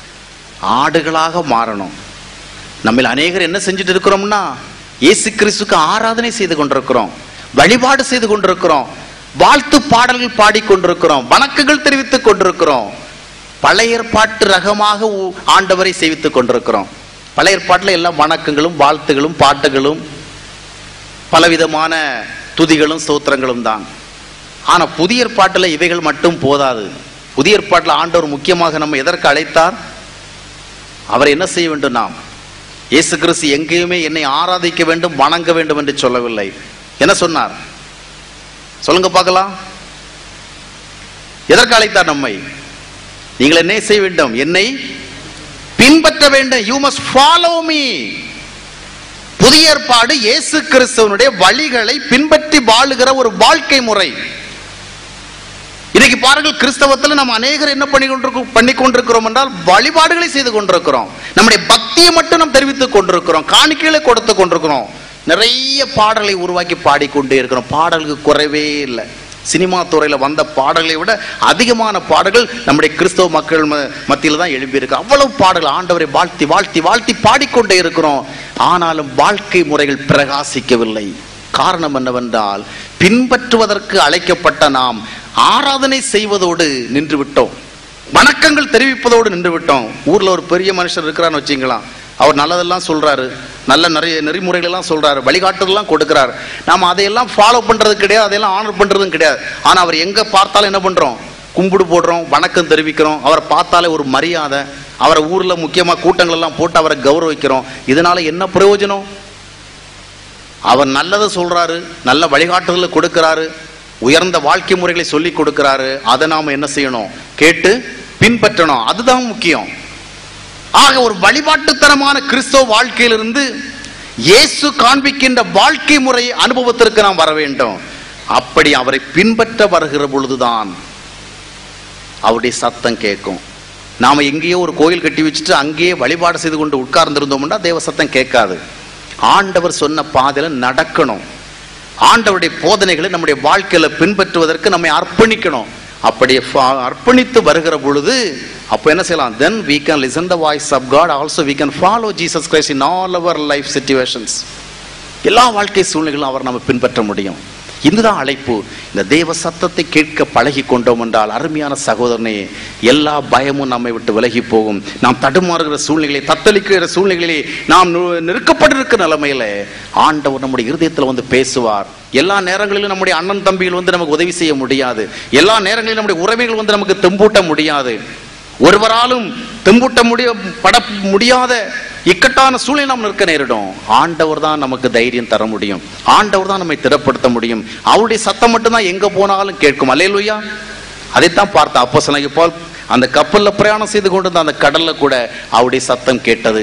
ஆடுகளாக மாறணும். நம்ம அநேகர் என்ன செஞ்சுட்டு இருக்கிறோம்னா, இயேசு கிறிஸ்துக்கு ஆராதனை செய்து கொண்டிருக்கிறோம், வழிபாடு செய்து கொண்டிருக்கிறோம், வாழ்த்து பாடல்கள் பாடிக்கொண்டிருக்கிறோம், வணக்கங்கள் தெரிவித்துக் கொண்டிருக்கிறோம், பழைய ஏற்பாட்டு ரகமாக ஆண்டவரை சேவித்துக் கொண்டிருக்கிறோம். பழைய ஏற்பாட்டில் எல்லாம் வணக்கங்களும் வாழ்த்துகளும் பாட்டுகளும் பலவிதமான துதிகளும் ஸ்தோத்திரங்களும் தான். ஆனா புதிய ஏற்பாட்டில் இவைகள் மட்டும் போதாது. புதிய ஏற்பாட்டில் ஆண்டவர் முக்கியமாக நம்ம எதற்கு அழைத்தார்? அவர் என்ன செய்ய வேண்டும்? நாம் இயேசு கிறிஸ்து எங்கேயுமே என்னை ஆராதிக்க வேண்டும், வணங்க வேண்டும் என்று சொல்லவில்லை. என்ன சொன்னார்? சொல்லுங்க பார்க்கலாம். எதற்கு அழைத்தார் நம்மை? நீங்கள் என்ன செய்ய வேண்டும்? என்னை பின்பற்ற வேண்டும். You must follow me. புதிய ஏற்பாடு இயேசு கிறிஸ்துவனுடைய வழிகளை பின்பற்றி வாழுகிற ஒரு வாழ்க்கை முறை. இன்னைக்கு பாருங்கள், கிறிஸ்தவத்தில் நம்ம அநேகர் என்ன பண்ணி கொண்டிருக்கிறோம் என்றால் வழிபாடுகளை செய்து கொண்டிருக்கிறோம், நம்முடைய பக்தியை மட்டும் நாம் தெரிவித்துக் கொண்டிருக்கிறோம், காணிக்கைகளை கொடுத்து கொண்டிருக்கிறோம், நிறைய பாடலை உருவாக்கி பாடிக்கொண்டே இருக்கிறோம். பாடலுக்கு குறைவே இல்லை. சினிமா துறையில வந்த பாடல்களை விட அதிகமான பாடல்கள் நம்முடைய கிறிஸ்தவ மக்கள் மத்தியில் தான் எழுப்பியிருக்கு. அவ்வளவு பாடல்கள் ஆண்டவரை வாழ்த்தி வாழ்த்தி வாழ்த்தி பாடிக்கொண்டே இருக்கிறோம். ஆனாலும் வாழ்க்கை முறைகள் பிரகாசிக்கவில்லை. காரணம் என்னவென்றால், பின்பற்றுவதற்கு அழைக்கப்பட்ட நாம் ஆராதனை செய்வதோடு நின்று விட்டோம், வணக்கங்கள் தெரிவிப்பதோடு நின்று விட்டோம். ஊர்ல ஒரு பெரிய மனுஷர் இருக்கிறான்னு வச்சுக்கலாம், அவர் நல்லதெல்லாம் சொல்றாரு, நல்ல நிறைய நெறிமுறைகள் எல்லாம் சொல்றாரு, வழிகாட்டுதெல்லாம் கொடுக்கிறார். நாம அதையெல்லாம் ஃபாலோ பண்றது கிடையாது, அதையெல்லாம் ஆனர் பண்றதும் கிடையாது. ஆனா அவர் எங்க பார்த்தாலும் என்ன பண்றோம்? கும்பிடு போடுறோம், வணக்கம் தெரிவிக்கிறோம், அவரை பார்த்தாலே ஒரு மரியாதை, அவரை ஊர்ல முக்கியமா கூட்டங்கள் எல்லாம் போட்டு அவரை கௌரவிக்கிறோம். இதனால என்ன பிரயோஜனம்? அவர் நல்லதை சொல்றாரு, நல்ல வழிகாட்டுதலை கொடுக்கிறாரு, உயர்ந்த வாழ்க்கை முறைகளை சொல்லி கொடுக்கிறாரு. அதை நாம என்ன செய்யணும்? கேட்டு பின்பற்றணும். அதுதான் முக்கியம். ஆக ஒரு வழிபாட்டுத்தனமான கிறிஸ்தவ வாழ்க்கையிலிருந்து இயேசு காண்பிக்கின்ற வாழ்க்கை முறை அனுபவத்திற்கு நாம் வர வேண்டும். அப்படி அவரை பின்பற்ற வருகிற பொழுதுதான் அவருடைய சத்தம் கேட்கும். நாம எங்கேயோ ஒரு கோயில் கட்டி வச்சுட்டு அங்கேயே வழிபாடு செய்து கொண்டு உட்கார்ந்திருந்தோம்னா தேவ சத்தம் கேட்காது. ஆண்டவர் சொன்ன பாதையில நடக்கணும். ஆண்டவருடைய போதனைகளை நம்முடைய வாழ்க்கையில பின்பற்றுவதற்கு நம்மை அர்ப்பணிக்கணும். அப்படி அர்ப்பணித்து வருகிற பொழுது அப்போ என்ன செய்யலாம்? then we can listen the voice of God, also we can follow Jesus Christ in all our life situations. எல்லா வாழ்க்கை சூழ்நிலைகளும் அவர் நம்ம பின்பற்ற முடியும். இதுதான் அழைப்பு. இந்த தேவ சத்தத்தை கேட்க பழகி கொண்டோம் என்றால் அருமையான சகோதரனே, எல்லா பயமும் நம்மை விட்டு விலகி போகும். நாம் தடுமாறுகிற சூழ்நிலைகளை, தத்தளிக்கிற சூழ்நிலைகளை, நாம் நெருக்கப்பட்டிருக்கிற நிலைமையில ஆண்டவர் நம்முடைய இருதயத்தில் வந்து பேசுவார். எல்லா நேரங்களிலும் நம்முடைய அண்ணன் தம்பிகள் வந்து நமக்கு உதவி செய்ய முடியாது. எல்லா நேரங்களிலும் நம்முடைய உறவுகள் வந்து நமக்கு தெம்பூட்ட முடியாது. ஒருவராலும் தெம்பூட்ட முடியாத இக்கட்டான சூழ்நிலை நாம் நிற்க நேரிடும். ஆண்டவர் தான் நமக்கு தைரியம் தர முடியும். ஆண்டவர் தான் நம்மை திடப்படுத்த முடியும். அவருடைய சத்தம் மட்டும்தான் எங்க போனாலும் கேட்கும். அல்லேலூயா. அதைத்தான் பார்த்தா அப்போஸ்தலனாகிய பவுல் அந்த கப்பல்ல பிரயாணம் செய்து கொண்டிருந்த அந்த கடல்ல கூட அவருடைய சத்தம் கேட்டது.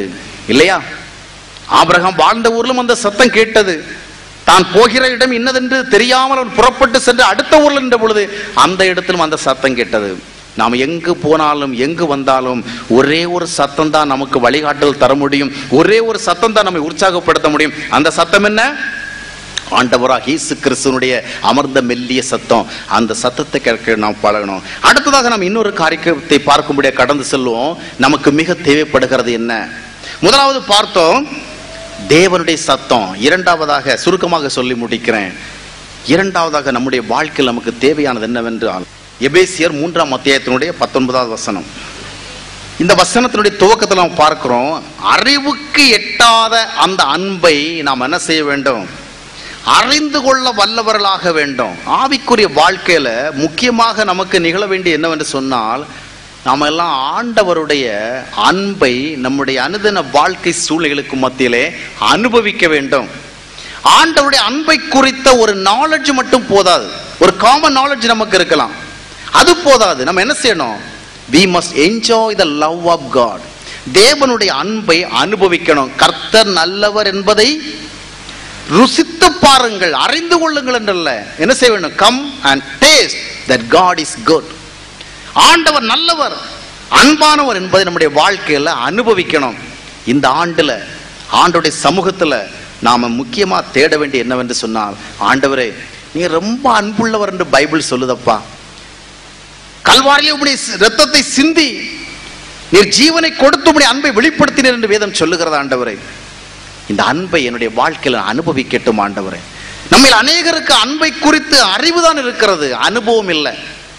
இல்லையா? ஆபிரகாம் வாழ்ந்த ஊரிலும் அந்த சத்தம் கேட்டது. தான் போகிற இடம் இன்னதென்று தெரியாமல் அவன் புறப்பட்டு சென்று அடுத்த ஊரில் நின்ற பொழுது அந்த இடத்திலும் அந்த சத்தம் கேட்டது. நாம் எங்கு போனாலும் எங்கு வந்தாலும் ஒரே ஒரு சத்தம் தான் நமக்கு வழிகாட்டல் தர முடியும். ஒரே ஒரு சத்தம் தான் நம்மை உற்சாகப்படுத்த முடியும். அந்த சத்தம் என்ன? ஆண்டவராக இயேசு கிறிஸ்துவினுடைய அமர்ந்த மெல்லிய சத்தம். அந்த சத்தத்தை கேட்க நாம் பழகணும். அடுத்ததாக நாம் இன்னொரு காரியத்தை பார்க்கும்படியாக கடந்து செல்வோம். நமக்கு மிக தேவைப்படுகிறது என்ன? முதலாவது பார்த்தோம் தேவனுடைய சத்தம். இரண்டாவதாக சுருக்கமாக சொல்லி முடிக்கிறேன். இரண்டாவதாக நம்முடைய வாழ்க்கையில் நமக்கு தேவையானது என்னவென்றால் எபேசியர் 3ஆம் அத்தியாயத்தினுடைய 19வது வசனம். இந்த வசனத்தினுடைய துவக்கத்தில் நாம் பார்க்கிறோம், அறிவுக்கு எட்டாத அந்த அன்பை நாம் என்ன செய்ய வேண்டும்? அறிந்து கொள்ள வல்லவர்களாக வேண்டும். ஆவிக்குரிய வாழ்க்கையில முக்கியமாக நமக்கு நிகழ வேண்டிய என்னவென்று சொன்னால், நாம எல்லாம் ஆண்டவருடைய அன்பை நம்முடைய அனுதின வாழ்க்கை சூழ்நிலைகளுக்கு மத்தியிலே அனுபவிக்க வேண்டும். ஆண்டவருடைய அன்பை குறித்த ஒரு நாலேஜ் மட்டும் போதாது. ஒரு காமன் நாலேஜ் நமக்கு இருக்கலாம், அது போதாது. நம்ம என்ன செய்யணும்? we must enjoy the love of God. தேவனுடைய அன்பை அனுபவிக்கணும். கர்த்தர் நல்லவர் என்பதை ருசித்து பாருங்கள், அறிந்து கொள்ளுங்கள் என்றல்ல. என்ன செய்ய வேண்டும்? come and taste that God is good. ஆண்டவர் நல்லவர், அன்பானவர் என்பதை நம்முடைய வாழ்க்கையில அனுபவிக்கணும். இந்த ஆண்டுல ஆண்டவருடைய சமூகத்துல நாம முக்கியமா தேட வேண்டிய என்னவென்று சொன்னால், ஆண்டவரே நீங்க ரொம்ப அன்புள்ளவர் என்று பைபிள் சொல்லுதப்பா. கல்வாரிலே உம்முடைய இரத்தத்தை சிந்தி நீர் ஜீவனை கொடுத்து உம்முடைய அன்பை வெளிப்படுத்தினீர் என்று வேதம் சொல்லுகிறது. ஆண்டவரே இந்த அன்பை என்னுடைய வாழ்க்கையில அனுபவிக்கட்டும். ஆண்டவரே நம்ம அநேகருக்கு அன்பை குறித்து அறிவுதான் இருக்கிறது, அனுபவம் இல்லை.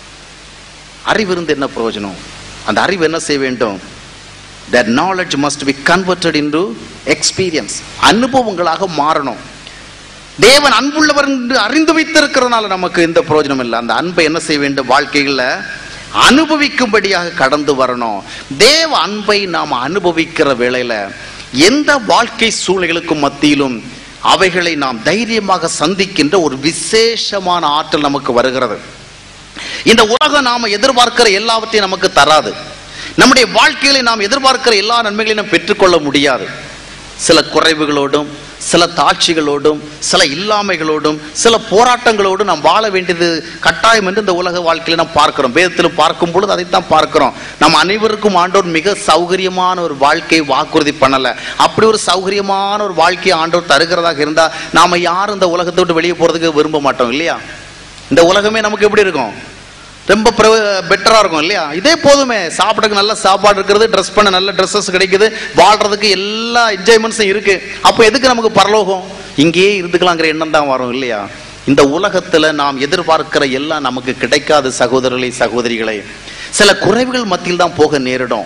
அறிவு இருந்து என்ன பிரயோஜனம்? அந்த அறிவு என்ன செய்ய வேண்டும்? that knowledge must be converted into experience. அனுபவங்களாக மாறணும். தேவன் அன்புள்ளவர் என்று அறிந்து வைத்திருக்கிறதுனால நமக்கு இந்த பிரயோஜனம் இல்லை. அந்த அன்பை என்ன செய்ய வேண்டும்? வாழ்க்கையில் அனுபவிக்கும்படியாக கடந்து வரணும். தேவ அன்பை நாம் அனுபவிக்கிற வேளையில எந்த வாழ்க்கை சூழ்நிலைகளுக்கும் மத்தியிலும் அவைகளை நாம் தைரியமாக சந்திக்கின்ற ஒரு விசேஷமான ஆற்றல் நமக்கு வருகிறது. இந்த உலகம் நாம எதிர்பார்க்கிற எல்லாவற்றையும் நமக்கு தராது. நம்முடைய வாழ்க்கையில நாம் எதிர்பார்க்கிற எல்லா நன்மைகளையும் நாம் பெற்றுக்கொள்ள முடியாது. சில குறைவுகளோடும், சில தாட்சிகளோடும், சில இல்லாமைகளோடும், சில போராட்டங்களோடும் நாம் வாழ வேண்டியது கட்டாயம் என்று இந்த உலக வாழ்க்கையில நாம் பார்க்கிறோம். வேதத்தில் பார்க்கும் பொழுது அதைத்தான் பார்க்கிறோம். நம்ம அனைவருக்கும் ஆண்டவர் மிக சௌகரியமான ஒரு வாழ்க்கையை வாக்குறுதி பண்ணல. அப்படி ஒரு சௌகரியமான ஒரு வாழ்க்கையை ஆண்டவர் தருகிறதாக இருந்தா நாம யாரும் இந்த உலகத்தை விட்டு வெளியே போறதுக்கு விரும்ப மாட்டோம் இல்லையா? இந்த உலகமே நமக்கு எப்படி இருக்கும்? ரொம்ப பெட்டரா இருக்கும் இல்லையா? இதே போதுமே. சாப்பிடறதுக்கு நல்ல சாப்பாடு இருக்கிறது, ட்ரெஸ் பண்ண நல்ல ட்ரெஸ்ஸஸ் கிடைக்குது, வாழ்றதுக்கு எல்லா என்ஜாய்மெண்ட்ஸும் இருக்கு. அப்போ எதுக்கு நமக்கு பரலோகம்? இங்கேயே இருந்துக்கலாங்கிற எண்ணம் தான் வரும் இல்லையா? இந்த உலகத்துல நாம் எதிர்பார்க்கிற எல்லாம் நமக்கு கிடைக்காது சகோதரர்களே, சகோதரிகளே. சில குறைவுகள் மத்தியில் தான் போக நேரிடும்,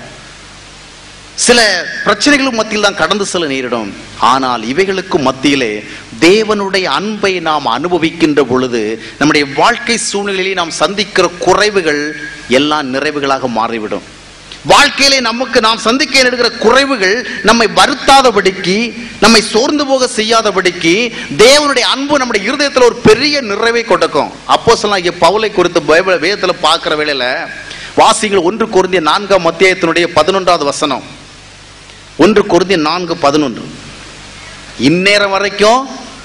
சில பிரச்சனைகளும் மத்தியில் தான் கடந்து செல்ல நேரிடும். ஆனால் இவைகளுக்கு மத்தியிலே தேவனுடைய அன்பை நாம் அனுபவிக்கின்ற பொழுது நம்முடைய வாழ்க்கை சூழ்நிலையிலே நாம் சந்திக்கிற குறைவுகள் எல்லாம் நிறைவுகளாக மாறிவிடும். வாழ்க்கையிலே நமக்கு நாம் சந்திக்க நேரிடுகிற குறைவுகள் நம்மை வருத்தாதபடிக்கு, நம்மை சோர்ந்து போக செய்யாதபடிக்கு தேவனுடைய அன்பு நம்முடைய இருதயத்தில் ஒரு பெரிய நிறைவை கொடுக்கும். அப்போஸ்தலனாகிய பவுலை குறித்து பைபிள் வேதத்தில் பார்க்கிற வேளையில வாசிங்கள் 1 கொரிந்தியர் 4ஆம் அத்தியாயத்தினுடைய 11வது வசனம். 1 கொரிந்தியர் 4:11. இந்நேரம் வரைக்கும்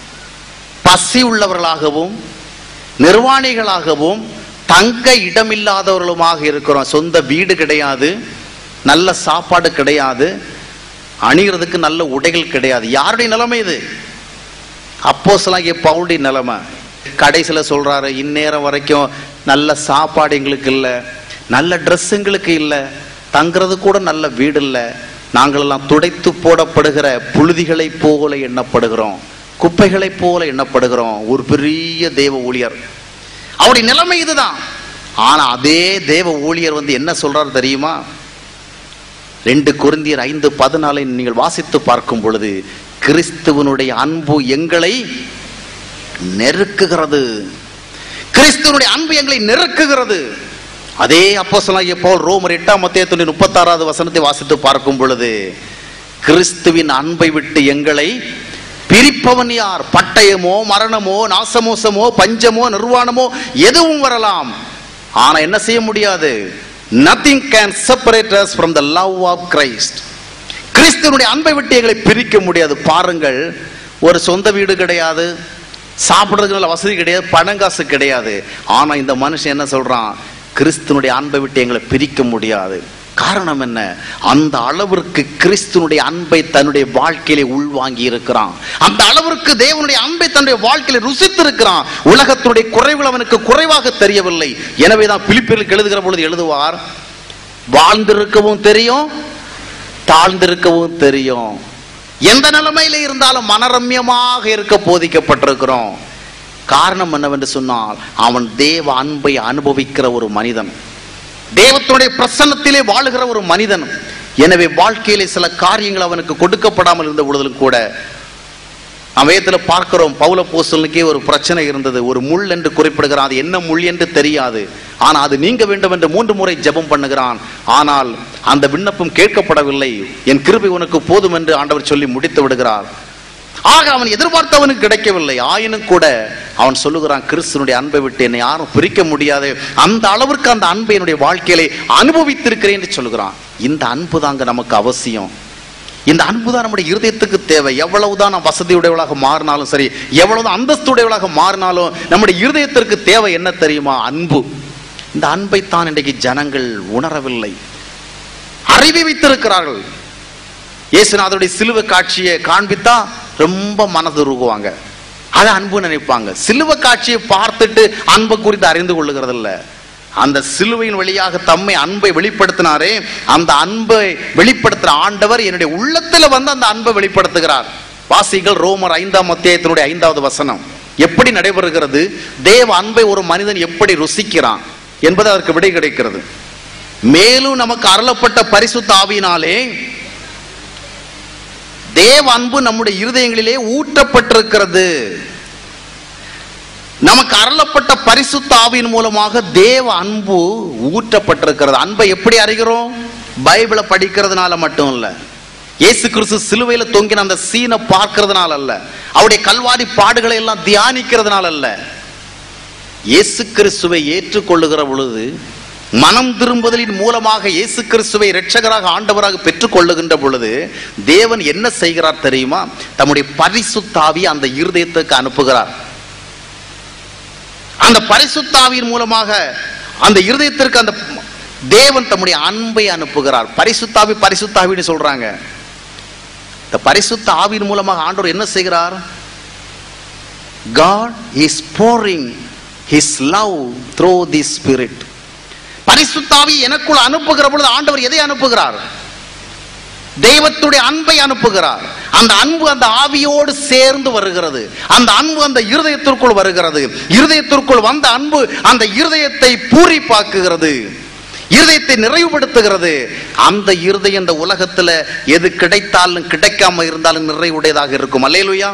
பசி உள்ளவர்களாகவும் நிர்வாணிகளாகவும் தங்க இடமில்லாதவர்களுமாக இருக்கிறோம். சொந்த வீடு கிடையாது, நல்ல சாப்பாடு கிடையாது, அணிகிறதுக்கு நல்ல உடைகள் கிடையாது. யாருடைய நிலைமை இது? அப்போஸ்தலனாகிய பவுலுடைய நிலைமை. கடைசியில் சொல்றாரு, இந்நேரம் வரைக்கும் நல்ல சாப்பாடு எங்களுக்கு இல்லை, நல்ல ட்ரெஸ் எங்களுக்கு இல்லை, தங்கிறது கூட நல்ல வீடு இல்லை, நாங்களெல்லாம் துடைத்து போடப்படுகிற புழுதிகளை போல எண்ணப்படுகிறோம், குப்பைகளை போல எண்ணப்படுகிறோம். ஒரு பெரிய தேவ ஊழியர், அவருடைய நிலைமை இதுதான். ஆனா அதே தேவ ஊழியர் என்ன சொல்றாரு தெரியுமா? 2 கொரிந்தியர் 5:14 நீங்கள் வாசித்து பார்க்கும் பொழுது, கிறிஸ்துவனுடைய அன்பு எங்களை நெருக்குகிறது. கிறிஸ்துவனுடைய அன்பு எங்களை நெருக்குகிறது. அதே அப்போஸ்தலனாகிய பவுல் ரோமர் 8ஆம் அத்தியாயத்தின் 36வது வசனத்தை வாசித்து பார்க்கும் பொழுது, கிறிஸ்துவின் அன்பை விட்டு எங்களை பிரிப்பவன் யார்? பட்டயமோ, மரணமோ, நாசமோசமோ, பஞ்சமோ, நிர்வாணமோ எதுவும் வரலாம். ஆனா என்ன செய்ய முடியாது? nothing can separate us from the love of Christ. கிறிஸ்துவனுடைய அன்பை விட்டு எங்களை பிரிக்க முடியாது. பாருங்கள், ஒரு சொந்த வீடு கிடையாது, சாப்பிடுறதுக்கு வசதி கிடையாது, பணங்காசு கிடையாது. ஆனா இந்த மனுஷன் என்ன சொல்றான்? கிறிஸ்துவனுடைய அன்பை விட்டு எங்களை பிரிக்க முடியாது. காரணம் என்ன? அந்த அளவிற்கு கிறிஸ்துவனுடைய அன்பை தன்னுடைய வாழ்க்கையிலே உள்வாங்கி இருக்கிறான். அந்த அளவிற்கு தேவனுடைய அன்பை தன்னுடைய வாழ்க்கையில ருசித்து இருக்கிறான். உலகத்தினுடைய குறைவுகள் அவனுக்கு குறைவாக தெரியவில்லை. எனவேதான் பிலிப்பியருக்கு எழுதுகிற பொழுது எழுதுவார், வாழ்ந்திருக்கவும் தெரியும், தாழ்ந்திருக்கவும் தெரியும். எந்த நிலைமையில இருந்தாலும் மனரம்யமாக இருக்க போதிக்கப்பட்டிருக்கிறோம். காரணம் என்னவென்று சொன்னால், அவன் தேவ அன்பை அனுபவிக்கிற ஒரு மனிதன், தேவத்துடைய பிரசன்னத்திலே வாழுகிற ஒரு மனிதன். எனவே வாழ்க்கையிலே சில காரியங்கள் அவனுக்கு கொடுக்கப்படாமல் இருந்த பொழுதிலும் கூட, வேதத்தில் பார்க்கிறோம், பவுல் அப்போஸ்தலனுக்கே ஒரு பிரச்சனை இருந்தது. ஒரு முள் என்று குறிப்பிடுகிறான், அது என்ன முள் என்று தெரியாது. ஆனால் அது நீங்க வேண்டும் என்று 3 முறை ஜெபம் பண்ணுகிறான். ஆனால் அந்த விண்ணப்பம் கேட்கப்படவில்லை. என் கிருபை உனக்கு போதும் என்று ஆண்டவர் சொல்லி முடித்து விடுகிறார். ஆக அவன் எதிர்பார்த்தவனுக்கு கிடைக்கவில்லை. ஆயினும் கூட அவன் சொல்லுகிறான், கிறிஸ்துவனுடைய அன்பை விட்டு என்னை யாரும் பிரிக்க முடியாது, அந்த அளவிற்கு அந்த அன்பை என்னுடைய வாழ்க்கையிலே அனுபவித்திருக்கிறேன் என்று சொல்லுகிறான். இந்த அன்பு தாங்க நமக்கு அவசியம். இந்த அன்பு தான் நம்முடைய இருதயத்துக்கு தேவை. எவ்வளவுதான் நாம் வசதியுடையவளாக மாறினாலும் சரி, எவ்வளவுதான் அந்தஸ்துடையவளாக மாறினாலும் நம்முடைய இருதயத்திற்கு தேவை என்ன தெரியுமா? அன்பு. இந்த அன்பை தான் இன்றைக்கு ஜனங்கள் உணரவில்லை, அறிவி வைத்திருக்கிறார்கள். இயேசுநாதருடைய சிலுவை காட்சியை காண்பித்தா ரொம்ப மனதுருகுவாங்க, அதை அன்பு நினைப்பாங்க. சிலுவை காட்சியை பார்த்துட்டு அன்பை குறித்து அறிந்து கொள்ளுகிறது இல்ல. அந்த சிலுவையின் வழியாக தம்மை அன்பை வெளிப்படுத்தினாரே, அந்த அன்பை வெளிப்படுத்துற ஆண்டவர் என்னுடைய உள்ளத்துல வந்து அந்த அன்பை வெளிப்படுத்துகிறார். வாசிகள் ரோமர் 5ஆம் அத்தியாயத்தினுடைய 5வது வசனம். எப்படி நடைபெறுகிறது? தேவ அன்பை ஒரு மனிதன் எப்படி ருசிக்கிறான் என்பது அதற்கு விடை கிடைக்கிறது. மேலும் நமக்கு அருளப்பட்ட பரிசுத்த ஆவியினாலே தேவ அன்பு நம்முடைய இருதயங்களிலே ஊற்றப்பட்டிருக்கிறது. நமக்கு அருளப்பட்ட பரிசுத்த ஆவியின் மூலமாக தேவ அன்பு ஊற்றப்பட்டிருக்கிறது. அன்பை எப்படி அறிகிறோம்? பைபிளை படிக்கிறதுனால மட்டும் இல்ல, இயேசு கிறிஸ்து சிலுவையில தொங்கின அந்த சீனை பார்க்கிறதுனால அல்ல, அவருடைய கல்வாரி பாடுகளை எல்லாம் தியானிக்கிறதுனால அல்ல. இயேசு கிறிஸ்துவை ஏற்றுக்கொள்ளுகிற பொழுது, மனம் திரும்புதலின் மூலமாக இயேசு கிறிஸ்துவை இரட்சகராக ஆண்டவராக பெற்றுக் கொள்ளுகின்ற பொழுது தேவன் என்ன செய்கிறார் தெரியுமா? தம்முடைய பரிசுத்த ஆவியை அந்த இருதயத்துக்கு அனுப்புகிறார். அந்த பரிசுத்த ஆவியின் மூலமாக அந்த இருதயத்திற்கு அந்த தேவன் தம்முடைய அன்பை அனுப்புகிறார். பரிசுத்தாவி பரிசுத்தாவின்னு சொல்றாங்க. இந்த பரிசுத்த ஆவியின் மூலமாக ஆண்டவர் என்ன செய்கிறார்? God is pouring his love through this spirit. பரிசுத்தாவி எனக்குள் அனுப்புகிற பொழுது ஆண்டவர் எதை அனுப்புகிறார்? தெய்வத்துடைய அன்பை அனுப்புகிறார். அந்த அன்பு அந்த ஆவியோடு சேர்ந்து வருகிறது. அந்த அன்பு அந்த இருதயத்திற்குள் வருகிறது. இருதயத்திற்குள் வந்த அன்பு அந்த இருதயத்தை பூரிப்பாக்குகிறது, இருதயத்தை நிறைவுபடுத்துகிறது. அந்த இருதயம் இந்த உலகத்துல எது கிடைத்தாலும் கிடைக்காம இருந்தாலும் நிறைவுடையதாக இருக்கும். அல்லேலூயா.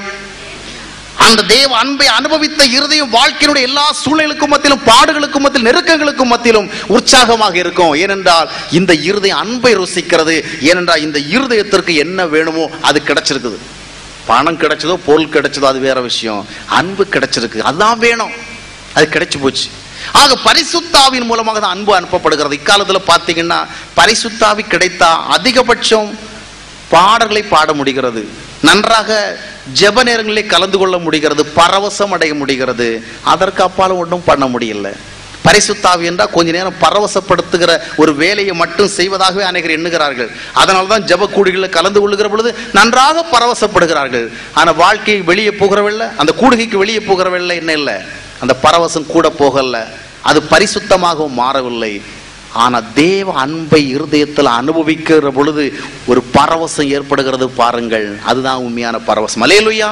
அந்த தேவ அன்பை அனுபவித்த இருதயம் வாழ்க்கையினுடைய எல்லா சூழ்நிலைக்கும் மத்தியிலும், பாடுகளுக்கும் மத்தியிலும், நெருக்கங்களுக்கும் மத்தியிலும் உற்சாகமாக இருக்கும். ஏனென்றால் இந்த இருதயம் அன்பை ருசிக்கிறது. ஏனென்றால் இந்த இருதயத்திற்கு என்ன வேணுமோ அது கிடைச்சிருக்குது. பணம் கிடைச்சதோ பொருள் கிடைச்சதோ அது வேற விஷயம். அன்பு கிடைச்சிருக்கு, அதுதான் வேணும், அது கிடைச்சு போச்சு. ஆக பரிசுத்தாவின் மூலமாக தான் அன்பு அனுப்பப்படுகிறது. இக்காலத்துல பாத்தீங்கன்னா பரிசுத்தாவி கிடைத்தா அதிகபட்சம் பாடல்களை பாட முடிகிறது, நன்றாக ஜெப நேரங்களிலே கலந்து கொள்ள முடிகிறது, பரவசம் அடைய முடிகிறது. அதற்கு அப்பாலும் ஒன்றும் பண்ண முடியல. பரிசுத்தாவி என்றால் கொஞ்ச நேரம் பரவசப்படுத்துகிற ஒரு வேலையை மட்டும் செய்வதாகவே அநேகர் எண்ணுகிறார்கள். அதனால்தான் ஜெப கூடுகையில் கலந்து கொள்ளுகிற பொழுது நன்றாக பரவசப்படுகிறார்கள். ஆனால் வாழ்க்கையை வெளியே போகிறவில்லை, அந்த கூடுகைக்கு வெளியே போகிறவில்லை. என்ன இல்லை, அந்த பரவசம் கூட போகல, அது பரிசுத்தமாகவும் மாறவில்லை. ஆனா தேவ அன்பை இருதயத்தில் அனுபவிக்கிற பொழுது ஒரு பரவசம் ஏற்படுகிறது பாருங்கள். அதுதான் உண்மையான பரவசம். அல்லேலூயா.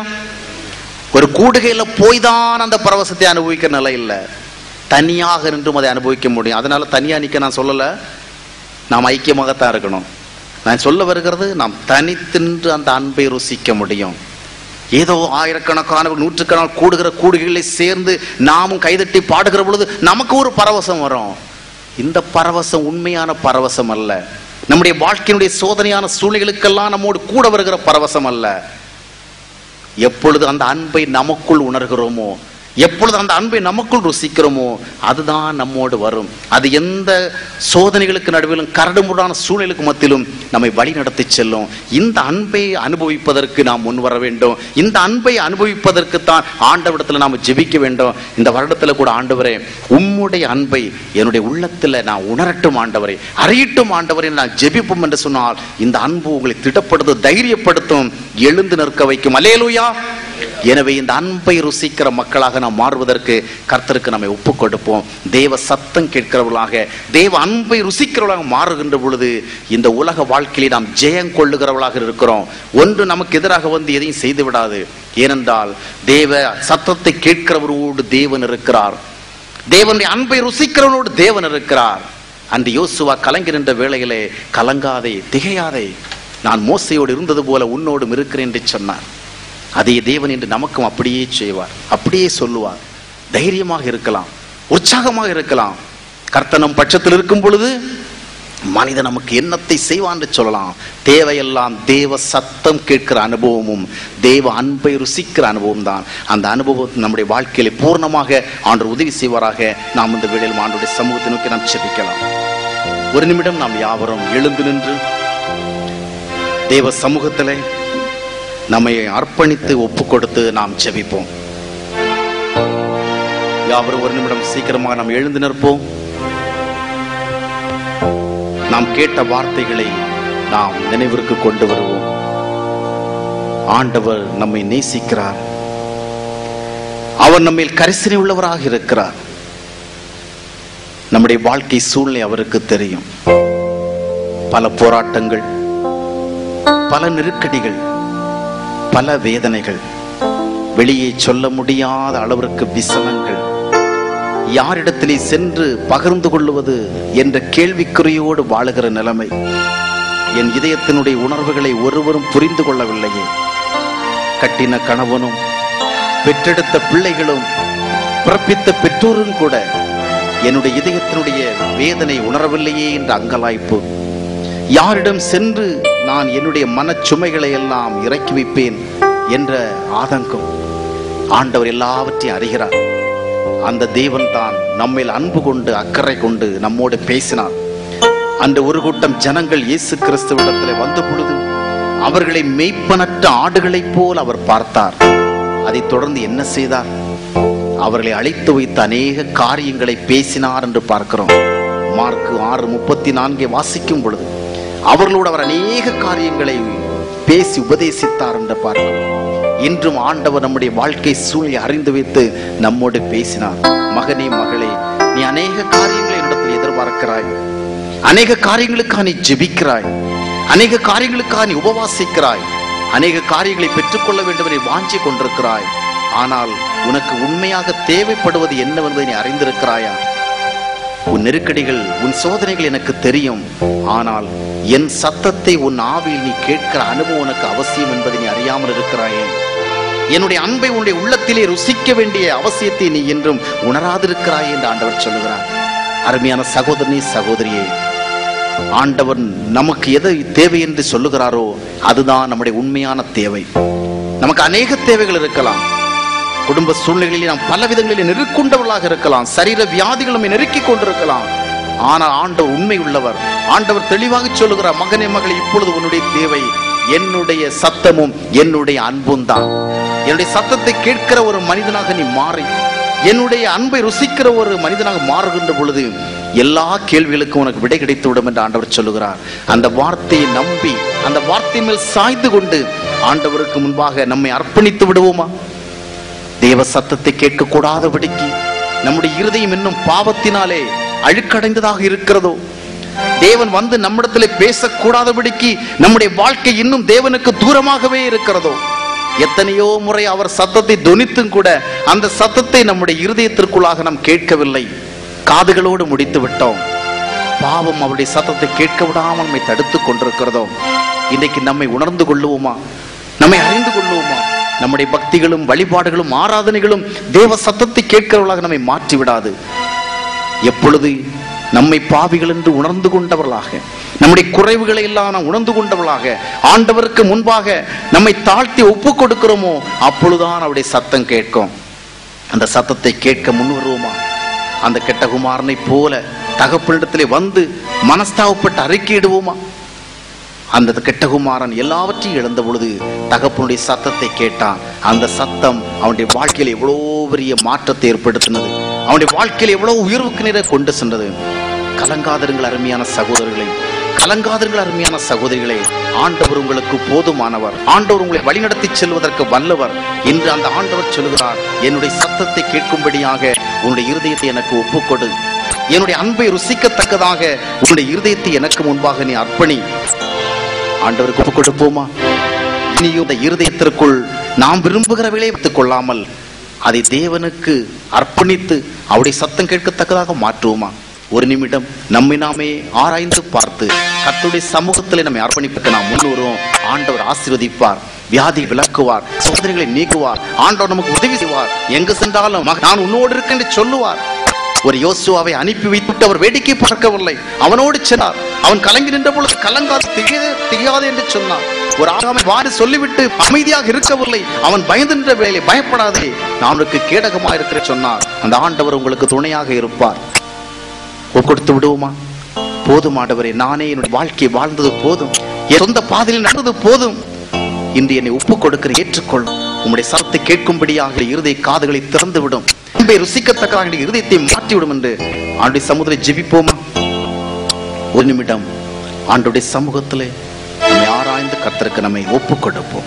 ஒரு கூடுகையில போய்தான் அந்த பரவசத்தை அனுபவிக்கிற நிலை இல்லை, தனியாக நின்றும் அதை அனுபவிக்க முடியும். அதனால தனியா நிக்க நான் சொல்லல, நாம் ஐக்கியமாகத்தான் இருக்கணும். நான் சொல்ல வருகிறது, நாம் தனித்தின்று அந்த அன்பை ருசிக்க முடியும். ஏதோ ஆயிரக்கணக்கான நூற்றுக்கணக்கான கூடுகிற கூடுகைகளை சேர்ந்து நாமும் கைதட்டி பாடுகிற பொழுது நமக்கு ஒரு பரவசம் வரும். இந்த பரவசம் உண்மையான பரவசம் அல்ல. நம்முடைய வாழ்க்கையினுடைய சோதனையான சூழ்நிலைகளுக்கெல்லாம் நம்மோடு கூட வருகிற பரவசம் அல்ல. எப்பொழுது அந்த அன்பை நமக்குள் உணர்கிறோமோ, எப்பொழுது அந்த அன்பை நமக்குள் ருசிக்கிறோமோ அதுதான் நம்மோடு வரும். அது எந்த சோதனைகளுக்கு நடுவிலும் கரடுமுரடான சூழ்நிலைக்கு மத்தியிலும் நம்மை வழி நடத்தி செல்லும். இந்த அன்பை அனுபவிப்பதற்கு நாம் முன் வர வேண்டும். இந்த அன்பை அனுபவிப்பதற்கு தான் ஆண்டவரிடத்துல நாம் ஜெபிக்க வேண்டும். இந்த வருடத்துல கூட ஆண்டவரே, உம்முடைய அன்பை என்னுடைய உள்ளத்துல நான் உணரட்டும் ஆண்டவரே, அறியட்டும் ஆண்டவரே நான் ஜெபிப்போம் என்று சொன்னால் இந்த அன்பு உங்களை திடப்படுத்தும், தைரியப்படுத்தும், எழுந்து நிற்க வைக்கும். அல்லேலூயா. எனவே இந்த அன்பை ருசிக்கிற மக்களாக நாம் மாறுவதற்கு கர்த்தருக்கு நம்மை ஒப்புக் கொடுப்போம். தேவ சத்தம் கேட்கிறவர்களாக, தேவ அன்பை ருசிக்கிறவர்களாக மாறுகின்ற பொழுது இந்த உலக வாழ்க்கையிலே நாம் ஜெயம் கொள்ளுகிறவர்களாக இருக்கிறோம். ஒன்று நமக்கு எதிராக வந்து எதையும் செய்து விடாது. ஏனென்றால் தேவ சத்தத்தை கேட்கிறவரோடு தேவன் இருக்கிறார். தேவனுடைய அன்பை ருசிக்கிறவனோடு தேவன் இருக்கிறார். அன்று யோசுவா கலங்கி நின்ற வேளையிலே, கலங்காதே, திகையாதே, நான் மோசையோடு இருந்தது போல உன்னோடும் இருக்கிறேன் என்று சொன்னார். அதே தேவன் என்று நமக்கும் அப்படியே செய்வார், அப்படியே சொல்லுவார். தைரியமாக இருக்கலாம், உற்சாகமாக இருக்கலாம். கர்த்தனம் பட்சத்தில் இருக்கும் பொழுது மனிதன் நமக்கு என்னத்தை செய்வான் என்று சொல்லலாம். தேவையெல்லாம் தேவ சத்தம் கேட்கிற அனுபவமும் தேவ அன்பை ருசிக்கிற அனுபவம் தான். அந்த அனுபவம் நம்முடைய வாழ்க்கையில பூர்ணமாக ஆண்டவர் உதவி செய்வாராக. நாம் இந்த வேளையில் ஆண்டவருடைய சமூகத்தை நோக்கி நாம் ஜெபிக்கலாம். ஒரு நிமிடம் நாம் யாவரும் எழுந்து நின்று தேவ சமூகத்திலே நம்மை அர்ப்பணித்து ஒப்பு கொடுத்து நாம் ஜெபிப்போம். யாவரும் ஒரு நிமிடம் சீக்கிரமாக நாம் எழுந்து நிற்போம். நாம் கேட்ட வார்த்தைகளை நாம் நினைவிற்கு கொண்டு வருவோம். ஆண்டவர் நம்மை நேசிக்கிறார். அவர் நம்மில் கரிசனை உள்ளவராக இருக்கிறார். நம்முடைய வாழ்க்கை சூழ்நிலை அவருக்கு தெரியும். பல போராட்டங்கள், பல நெருக்கடிகள், பல வேதனைகள், வெளியே சொல்ல முடியாத அளவிற்கு விசனங்கள், யாரிடத்திலே சென்று பகிர்ந்து கொள்வது என்ற கேள்விக்குறியோடு வாழுகிற நிலைமை. என் இதயத்தினுடைய உணர்வுகளை ஒருவரும் புரிந்து கொள்ளவில்லையே. கட்டின கணவனும் பெற்றெடுத்த பிள்ளைகளும் பிறப்பித்த பெற்றோரும் கூட என்னுடைய இதயத்தினுடைய வேதனை உணரவில்லையே என்ற அங்கலாய்ப்பு. யாரிடம் சென்று நான் என்னுடைய மனச்சுமைகளை எல்லாம் இறக்கி வைப்பேன் என்ற ஆதங்கம். ஆண்டவர் எல்லாவற்றையும் அறிகிறார். அந்த தேவன் தான் நம்மேல் அன்பு கொண்டு அக்கறை கொண்டு நம்மோடு பேசினார். அந்த ஒரு கூட்டம் ஜனங்கள் இயேசு கிறிஸ்துவிடத்தில் வந்த பொழுது அவர்களை மெய்ப்பனற்ற ஆடுகளைப் போல் அவர் பார்த்தார். அதைத் தொடர்ந்து என்ன செய்தார்? அவர்களை அழைத்து வைத்து அநேக காரியங்களை பேசினார் என்று பார்க்கிறோம். மார்க் 6:34 வாசிக்கும் பொழுது அவர்களோடு அவர் அநேக காரியங்களை பேசி உபதேசித்தார் என்று பார்க்கிறோம். இன்றும் ஆண்டவர் நம்முடைய வாழ்க்கை சூழ்நிலை அறிந்து வைத்து நம்மோடு பேசினார். மகனே, மகளே, நீ அநேக காரியங்களை என்னிடத்தில் எதிர்பார்க்கிறாய், அநேக காரியங்களுக்காக நீ ஜெபிக்கிறாய், அநேக காரியங்களுக்காக நீ உபவாசிக்கிறாய், அநேக காரியங்களை பெற்றுக்கொள்ள வேண்டும் என்று வாஞ்சி கொண்டிருக்கிறாய். ஆனால் உனக்கு உண்மையாக தேவைப்படுவது என்னவென்பதை நீ அறிந்திருக்கிறாயா? உன் நெருக்கடிகள், உன் சோதனைகள் எனக்கு தெரியும். ஆனால் என் சத்தத்தை உன் ஆவியில் நீ கேட்கிற அனுபவம் உனக்கு அவசியம் என்பதை நீ அறியாமல் இருக்கிறாயே. என்னுடைய அன்பை உன்னுடைய உள்ளத்திலே ருசிக்க வேண்டிய அவசியத்தை நீ என்றும் உணராதிருக்கிறாய் என்று ஆண்டவர் சொல்லுகிறார். அருமையான சகோதரனே, சகோதரியே, ஆண்டவர் நமக்கு எதை தேவை என்று சொல்லுகிறாரோ அதுதான் நம்முடைய உண்மையான தேவை. நமக்கு அநேக தேவைகள் இருக்கலாம். குடும்ப சூழ்நிலைகளில் நாம் பல விதங்களில் நெருக்கொண்டவர்களாக இருக்கலாம். சரீர வியாதிகள் நம்மை நெருக்கிக் கொண்டிருக்கலாம். ஆனால் ஆண்டவர் உண்மை உள்ளவர். ஆண்டவர் தெளிவாக சொல்லுகிறார், மகனே, மகளே, இப்பொழுது உன்னுடைய தேவை என்னுடைய சத்தமும் என்னுடைய அன்பும் தான். என்னுடைய சத்தத்தை கேட்கிற ஒரு மனிதனாக நீ மாறி என்னுடைய அன்பை ருசிக்கிற ஒரு மனிதனாக மாறுகின்ற பொழுது எல்லா கேள்விகளுக்கும் உனக்கு விடை கிடைத்து விடும் என்று ஆண்டவர் சொல்லுகிறார். அந்த வார்த்தையை நம்பி அந்த வார்த்தை மேல் சாய்ந்து கொண்டு ஆண்டவருக்கு முன்பாக நம்மை அர்ப்பணித்து விடுவோமா? தேவ சத்தத்தை கேட்கக்கூடாதபடிக்கு நம்முடைய இருதயம் இன்னும் பாவத்தினாலே அழுக்கடைந்ததாக இருக்கிறதோ, தேவன் வந்து நம்மிடத்திலே பேசக்கூடாதபடிக்கு நம்முடைய வாழ்க்கை இன்னும் தேவனுக்கு தூரமாகவே இருக்கிறதோ, எத்தனையோ முறை அவர் சத்தத்தை தொனித்தும் கூட அந்த சத்தத்தை நம்முடைய இருதயத்திற்குள்ளாக நாம் கேட்கவில்லை, காதுகளோடு முடித்து விட்டோம். பாவம் அவருடைய சத்தத்தை கேட்க விடாமல் நம்மை தடுத்துக் கொண்டிருக்கிறதோ, இன்றைக்கு நம்மை உணர்ந்து கொள்ளுவோமா? நம்மை அறிந்து கொள்ளுவோமா? நம்முடைய பக்திகளும் வழிபாடுகளும் ஆராதனைகளும் தேவ சத்தத்தை கேட்கிறவர்களாக நம்மை மாற்றி விடாது. எப்பொழுது நம்மை பாவிகள் என்று உணர்ந்து கொண்டவர்களாக, நம்முடைய குறைவுகளை எல்லாம் நாம் உணர்ந்து கொண்டவர்களாக ஆண்டவருக்கு முன்பாக நம்மை தாழ்த்தி ஒப்பு கொடுக்கிறோமோ அப்பொழுதுதான் அவருடைய சத்தம் கேட்கும். அந்த சத்தத்தை கேட்க முன்வருவோமா? அந்த கெட்ட குமாரனை போல தகப்பனிடத்திலே வந்து மனஸ்தாபப்பட்டு அறிக்கையிடுவோமா? அந்த கெட்ட குமாரன் எல்லாவற்றையும் இழந்த பொழுது தகப்பனுடைய சத்தத்தை கேட்டான். அந்த சத்தம் அவனுடைய வாழ்க்கையில் எவ்வளவு பெரிய மாற்றத்தை ஏற்படுத்தினது. அவனுடைய வாழ்க்கையில் எவ்வளவு உயர்வுக்கு நேர கொண்டு சென்றது. கலங்காதருங்கள் அருமையான சகோதரர்களே, கலங்காதருங்கள் அருமையான சகோதரிகளே. ஆண்டவர் உங்களுக்கு போதுமானவர். ஆண்டவர் உங்களை வழிநடத்தி செல்வதற்கு வல்லவர். இன்று அந்த ஆண்டவர் சொல்கிறார், என்னுடைய சத்தத்தை கேட்கும்படியாக உன்னுடைய இருதயத்தை எனக்கு ஒப்புக்கொடு. என்னுடைய அன்பை ருசிக்கத்தக்கதாக உன்னுடைய இருதயத்தை எனக்கு முன்பாக நீ அர்ப்பணி. ஆண்டவருக்கு ஒப்புக் கொடுப்போமா? இனியும் இந்த இருதயத்திற்குள் நாம் விரும்புகிறவர்களே வைத்துக் கொள்ளாமல் அதை தேவனுக்கு அர்ப்பணித்து அவருடைய சத்தம் கேட்கத்தக்கதாக மாற்றுவோமா? ஒரு நிமிடம் நம்மை நாமே ஆராய்ந்து பார்த்து கர்த்தருடைய சமூகத்தில் நம்மை அர்ப்பணிப்புக்கு நாம் முன்வருவோம். ஆண்டவர் ஆசீர்வதிப்பார், வியாதி விலக்குவார், சோதனைகளை நீக்குவார். ஆண்டவர் நமக்கு உதவி செய்வார். எங்கு சென்றாலும் நான் உன்னோடு இருக்கேன் என்று சொல்லுவார். ஒரு யோசுவாவை அனுப்பி வைத்துவிட்டு அவர் வேடிக்கை பார்க்கவில்லை, அவனோடு சென்றார். அவன் கலங்கி நின்ற பொழுது கலங்காது திகையாது என்று சொன்னார். ஒரு ஆகாமை வாரி சொல்லிவிட்டு அமைதியாக இருக்கவில்லை. அவன் பயந்து நின்ற வேலை பயப்படாதே, நான் உனக்கு கேடகமாக இருக்கிற சொன்னார். அந்த ஆண்டவர் உங்களுக்கு துணையாக இருப்பார். கொடுத்து விடுவோமா? போதும் ஆண்டவரே, நானே என்னுடைய வாழ்க்கையை வாழ்ந்தது போதும், என் சொந்த பாதையில் நடந்தது போதும். இன்று என்னை ஒப்புக் கொடுக்கிற ஏற்றுக்கொள். உம்முடைய சத்தத்தை கேட்கும்படியாக இருதய காதுகளை திறந்து விடும். அன்பை ருசிக்கத்தக்க இருதயத்தை மாற்றிவிடும் என்று ஆண்டுடைய சமூகத்தை ஜெபிப்போமா? ஒரு நிமிடம் ஆண்டுடைய சமூகத்திலே நம்மை ஆராய்ந்து கர்த்தருக்கு நம்மை ஒப்புக் கொடுப்போம்.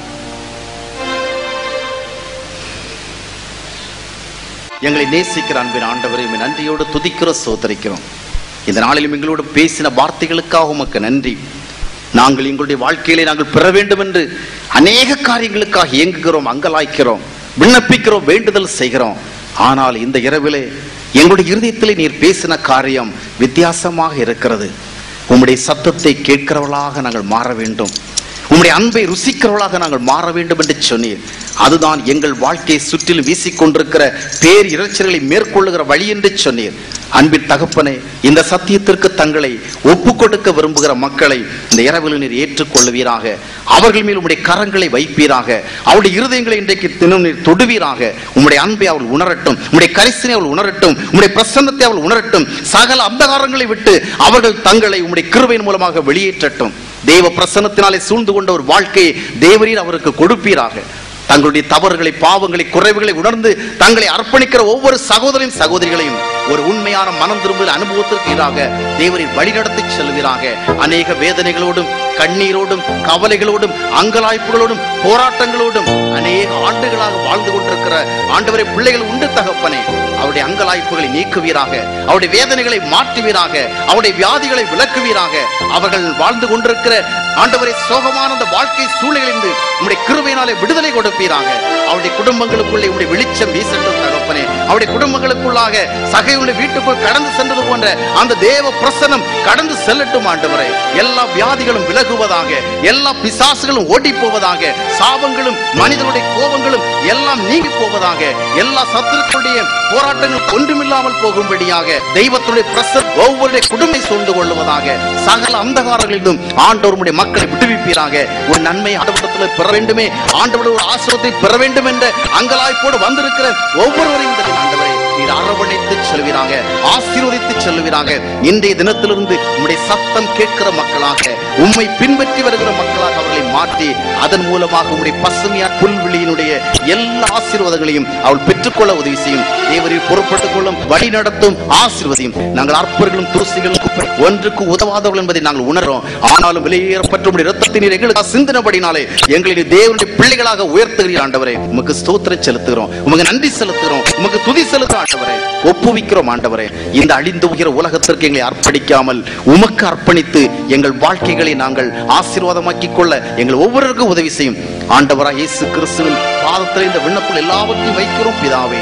எங்களை நேசிக்கிற அன்பின் ஆண்டவரை நன்றியோடு துதிக்கிற சோதரிக்கிறோம். இந்த நாளிலும் எங்களோடு பேசின வார்த்தைகளுக்காக உமக்கு நன்றி. நாங்கள் எங்களுடைய வாழ்க்கையிலே நாங்கள் பெற வேண்டும் என்று அநேக காரியங்களுக்காக இயங்குகிறோம், அங்கலாய்க்கிறோம், விண்ணப்பிக்கிறோம், வேண்டுதல் செய்கிறோம். ஆனால் இந்த இரவிலே எங்களுடைய இருதயத்திலே நீர் பேசின காரியம் வித்தியாசமாக இருக்கிறது. உம்முடைய சத்தத்தை கேட்கிறவர்களாக நாங்கள் மாற வேண்டும், உம்முடைய அன்பை ருசிக்கிறவர்களாக நாங்கள் மாற வேண்டும் என்று சொன்னீர். அதுதான் எங்கள் வாழ்க்கையை சுற்றிலும் வீசிக்கொண்டிருக்கிற பேர் இறைச்சல்களை மேற்கொள்ளுகிற வழி என்று சொன்னீர். அன்பின் தகப்பனே, இந்த சத்தியத்திற்கு தங்களை ஒப்புக் கொடுக்க விரும்புகிற மக்களை இந்த இரவில் நீர் ஏற்றுக்கொள்வீராக. அவர்கள் மேல் உம்முடைய கரங்களை வைப்பீராக. அவருடைய இருதயங்களை இன்றைக்கு தினம் நீர் தொடுவீராக. உம்முடைய அன்பை அவள் உணரட்டும், உம்முடைய கரிசனை அவள் உணரட்டும், உம்முடைய பிரசன்னத்தை அவள் உணரட்டும். சகல அந்தகாரங்களை விட்டு அவர்கள் தங்களை உம்முடைய கிருபையின் மூலமாக வெளியேற்றட்டும். தேவ பிரசன்னத்தினாலே சூழ்ந்து கொண்ட ஒரு வாழ்க்கையை தேவரீர் அவருக்கு கொடுப்பீராக. தங்களுடைய தவறுகளை, பாவங்களை, குறைவுகளை உணர்ந்து தங்களை அர்ப்பணிக்கிற ஒவ்வொரு சகோதரின் சகோதரிகளையும் ஒரு உண்மையான மனம் திரும்புகிற அனுபவத்திற்கு ஈடாக தேவரின் வழிநடத்தி செல்வீராக. அநேக வேதனைகளோடும், கண்ணீரோடும், கவலைகளோடும், அங்கலாய்ப்புகளோடும், போராட்டங்களோடும் அநேக ஆண்டுகளாக வாழ்ந்து கொண்டிருக்கிற ஆண்டவரை பிள்ளைகள் உண்டு தகப்பனே. அவருடைய அங்கலாய்ப்புகளை நீக்குவீராக, அவருடைய வேதனைகளை மாற்றுவீராக, அவருடைய வியாதிகளை விலக்குவீராக. அவர்கள் வாழ்ந்து கொண்டிருக்கிற ஆண்டவரை சோகமான அந்த வாழ்க்கை சூழ்நிலையிலிருந்து உம்முடைய கிருபையினாலே விடுதலை கொடுப்பீராக. அவருடைய குடும்பங்களுக்குள்ளே உம்முடைய வெளிச்சம் வீசட்டும் தகப்பனே. அவருடைய குடும்பங்களுக்குள்ளாக சகையுடைய வீட்டுக்குள் கடந்து சென்றது போன்ற அந்த தேவ பிரசன்னம் கடந்து செல்லட்டும் ஆண்டவரே. எல்லா வியாதிகளும் விலகுவதாக, எல்லா பிசாசுகளும் ஓடி போவதாக, சாபங்களும் மனிதனுடைய கோபங்களும் எல்லாம் நீங்கி போவதாக, எல்லா சத்துருக்களுடைய போராட்டங்கள் ஒன்றுமில்லாமல் போகும்படியாக தெய்வத்துடைய பிரசன்னம் ஒவ்வொருடைய குடும்பத்தை சூழ்ந்து கொள்ளுவதாக. சகல அந்தகாரங்களிலும் ஆண்டவருடைய மக்களை விடுவிப்பீராக. ஒரு நன்மை ஆண்டவரிடத்தில் பெற வேண்டுமே, ஆண்டவருடைய ஒரு ஆசீர்வாதத்தை பெற வேண்டும் என்ற அங்கலாய்ப்போடு வந்திருக்கிற ஒவ்வொருவரையும் ஆண்டவரே நீர் அரவணைத்து செல்வீராக, ஆசீர்வதித்து செல்வீராக. இன்றைய தினத்திலிருந்து உம்முடைய சத்தம் கேட்கிற மக்களாக, உம்மை பின்பற்றி வருகிற மக்களாக அவர்களை மாற்றி அதன் மூலமாக உம்முடைய பசுமையான புல்வெளியினுடைய எல்லா ஆசீர்வாதங்களையும் அவள் பெற்றுக்கொள்ள உதவி செய்யும். தேவரில் பொறுப்பட்டுக் கொள்ளும், வழி நடத்தும், ஆசீர்வதியும். நாங்கள் அற்பர்களும் துருசிகளும் ஒன்றுக்கு உதவாதவர்கள் என்பதை நாங்கள் உணர்றோம். ஆனாலும் வெளியேறப்பட்ட உம்முடைய இரத்தத்தை நீர் எங்களுக்கு சிந்தினபடினாலே எங்களை தேவனுடைய பிள்ளைகளாக உயர்த்துகிறீர் ஆண்டவரே. உமக்கு ஸ்தோத்திரம் செலுத்துகிறோம், உமக்கு நன்றி செலுத்துகிறோம், உமக்கு துதி செலுத்துகிறோம் ஆண்டவரே. ஒப்புவிக்கிறோம் ஆண்டவரே. இந்த அழிந்து போகிற உலகத்திற்கு எங்களை அர்ப்பணிக்காமல் உமக்கு அர்ப்பணித்து எங்கள் வாழ்க்கைகளை நாங்கள் ஆசீர்வாதமாக்கிக் கொள்ள எங்கள் ஒவ்வொருவருக்கும் உதவி செய்யும் ஆண்டவராய் இயேசு கிறிஸ்துவின் பாதத்தில் இந்த விண்ணப்பங்கள் எல்லாவற்றையும் வைக்கிறோம் பிதாவே.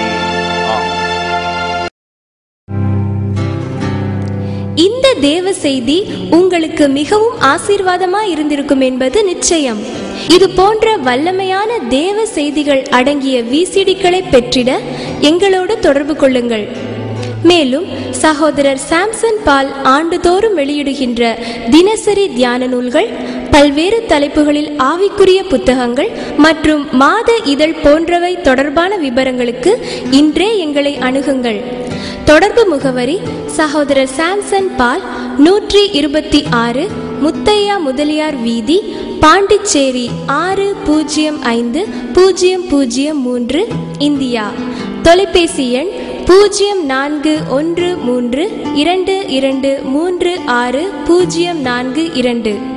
இந்த தேவ செய்தி உங்களுக்கு மிகவும் ஆசீர்வாதமாய் இருந்திருக்கும் என்பது நிச்சயம். இது போன்ற வல்லமையான தேவ செய்திகள் அடங்கிய விசிடிக்களை பெற்றிட எங்களோடு தொடர்பு கொள்ளுங்கள். மேலும் சகோதரர் சாம்சன் பால் ஆண்டுதோறும் வெளியிடுகின்ற தினசரி தியான நூல்கள், பல்வேறு தலைப்புகளில் ஆவிக்குரிய புத்தகங்கள் மற்றும் மாத இதழ் போன்றவை தொடர்பான விவரங்களுக்கு இன்றே எங்களை அணுகுங்கள். தொடர்பு முகவரி: சகோதரர் சாம்சன் பால், 126 முத்தையா முதலியார் வீதி, பாண்டிச்சேரி 605003, இந்தியா. தொலைபேசி எண் 041322360442.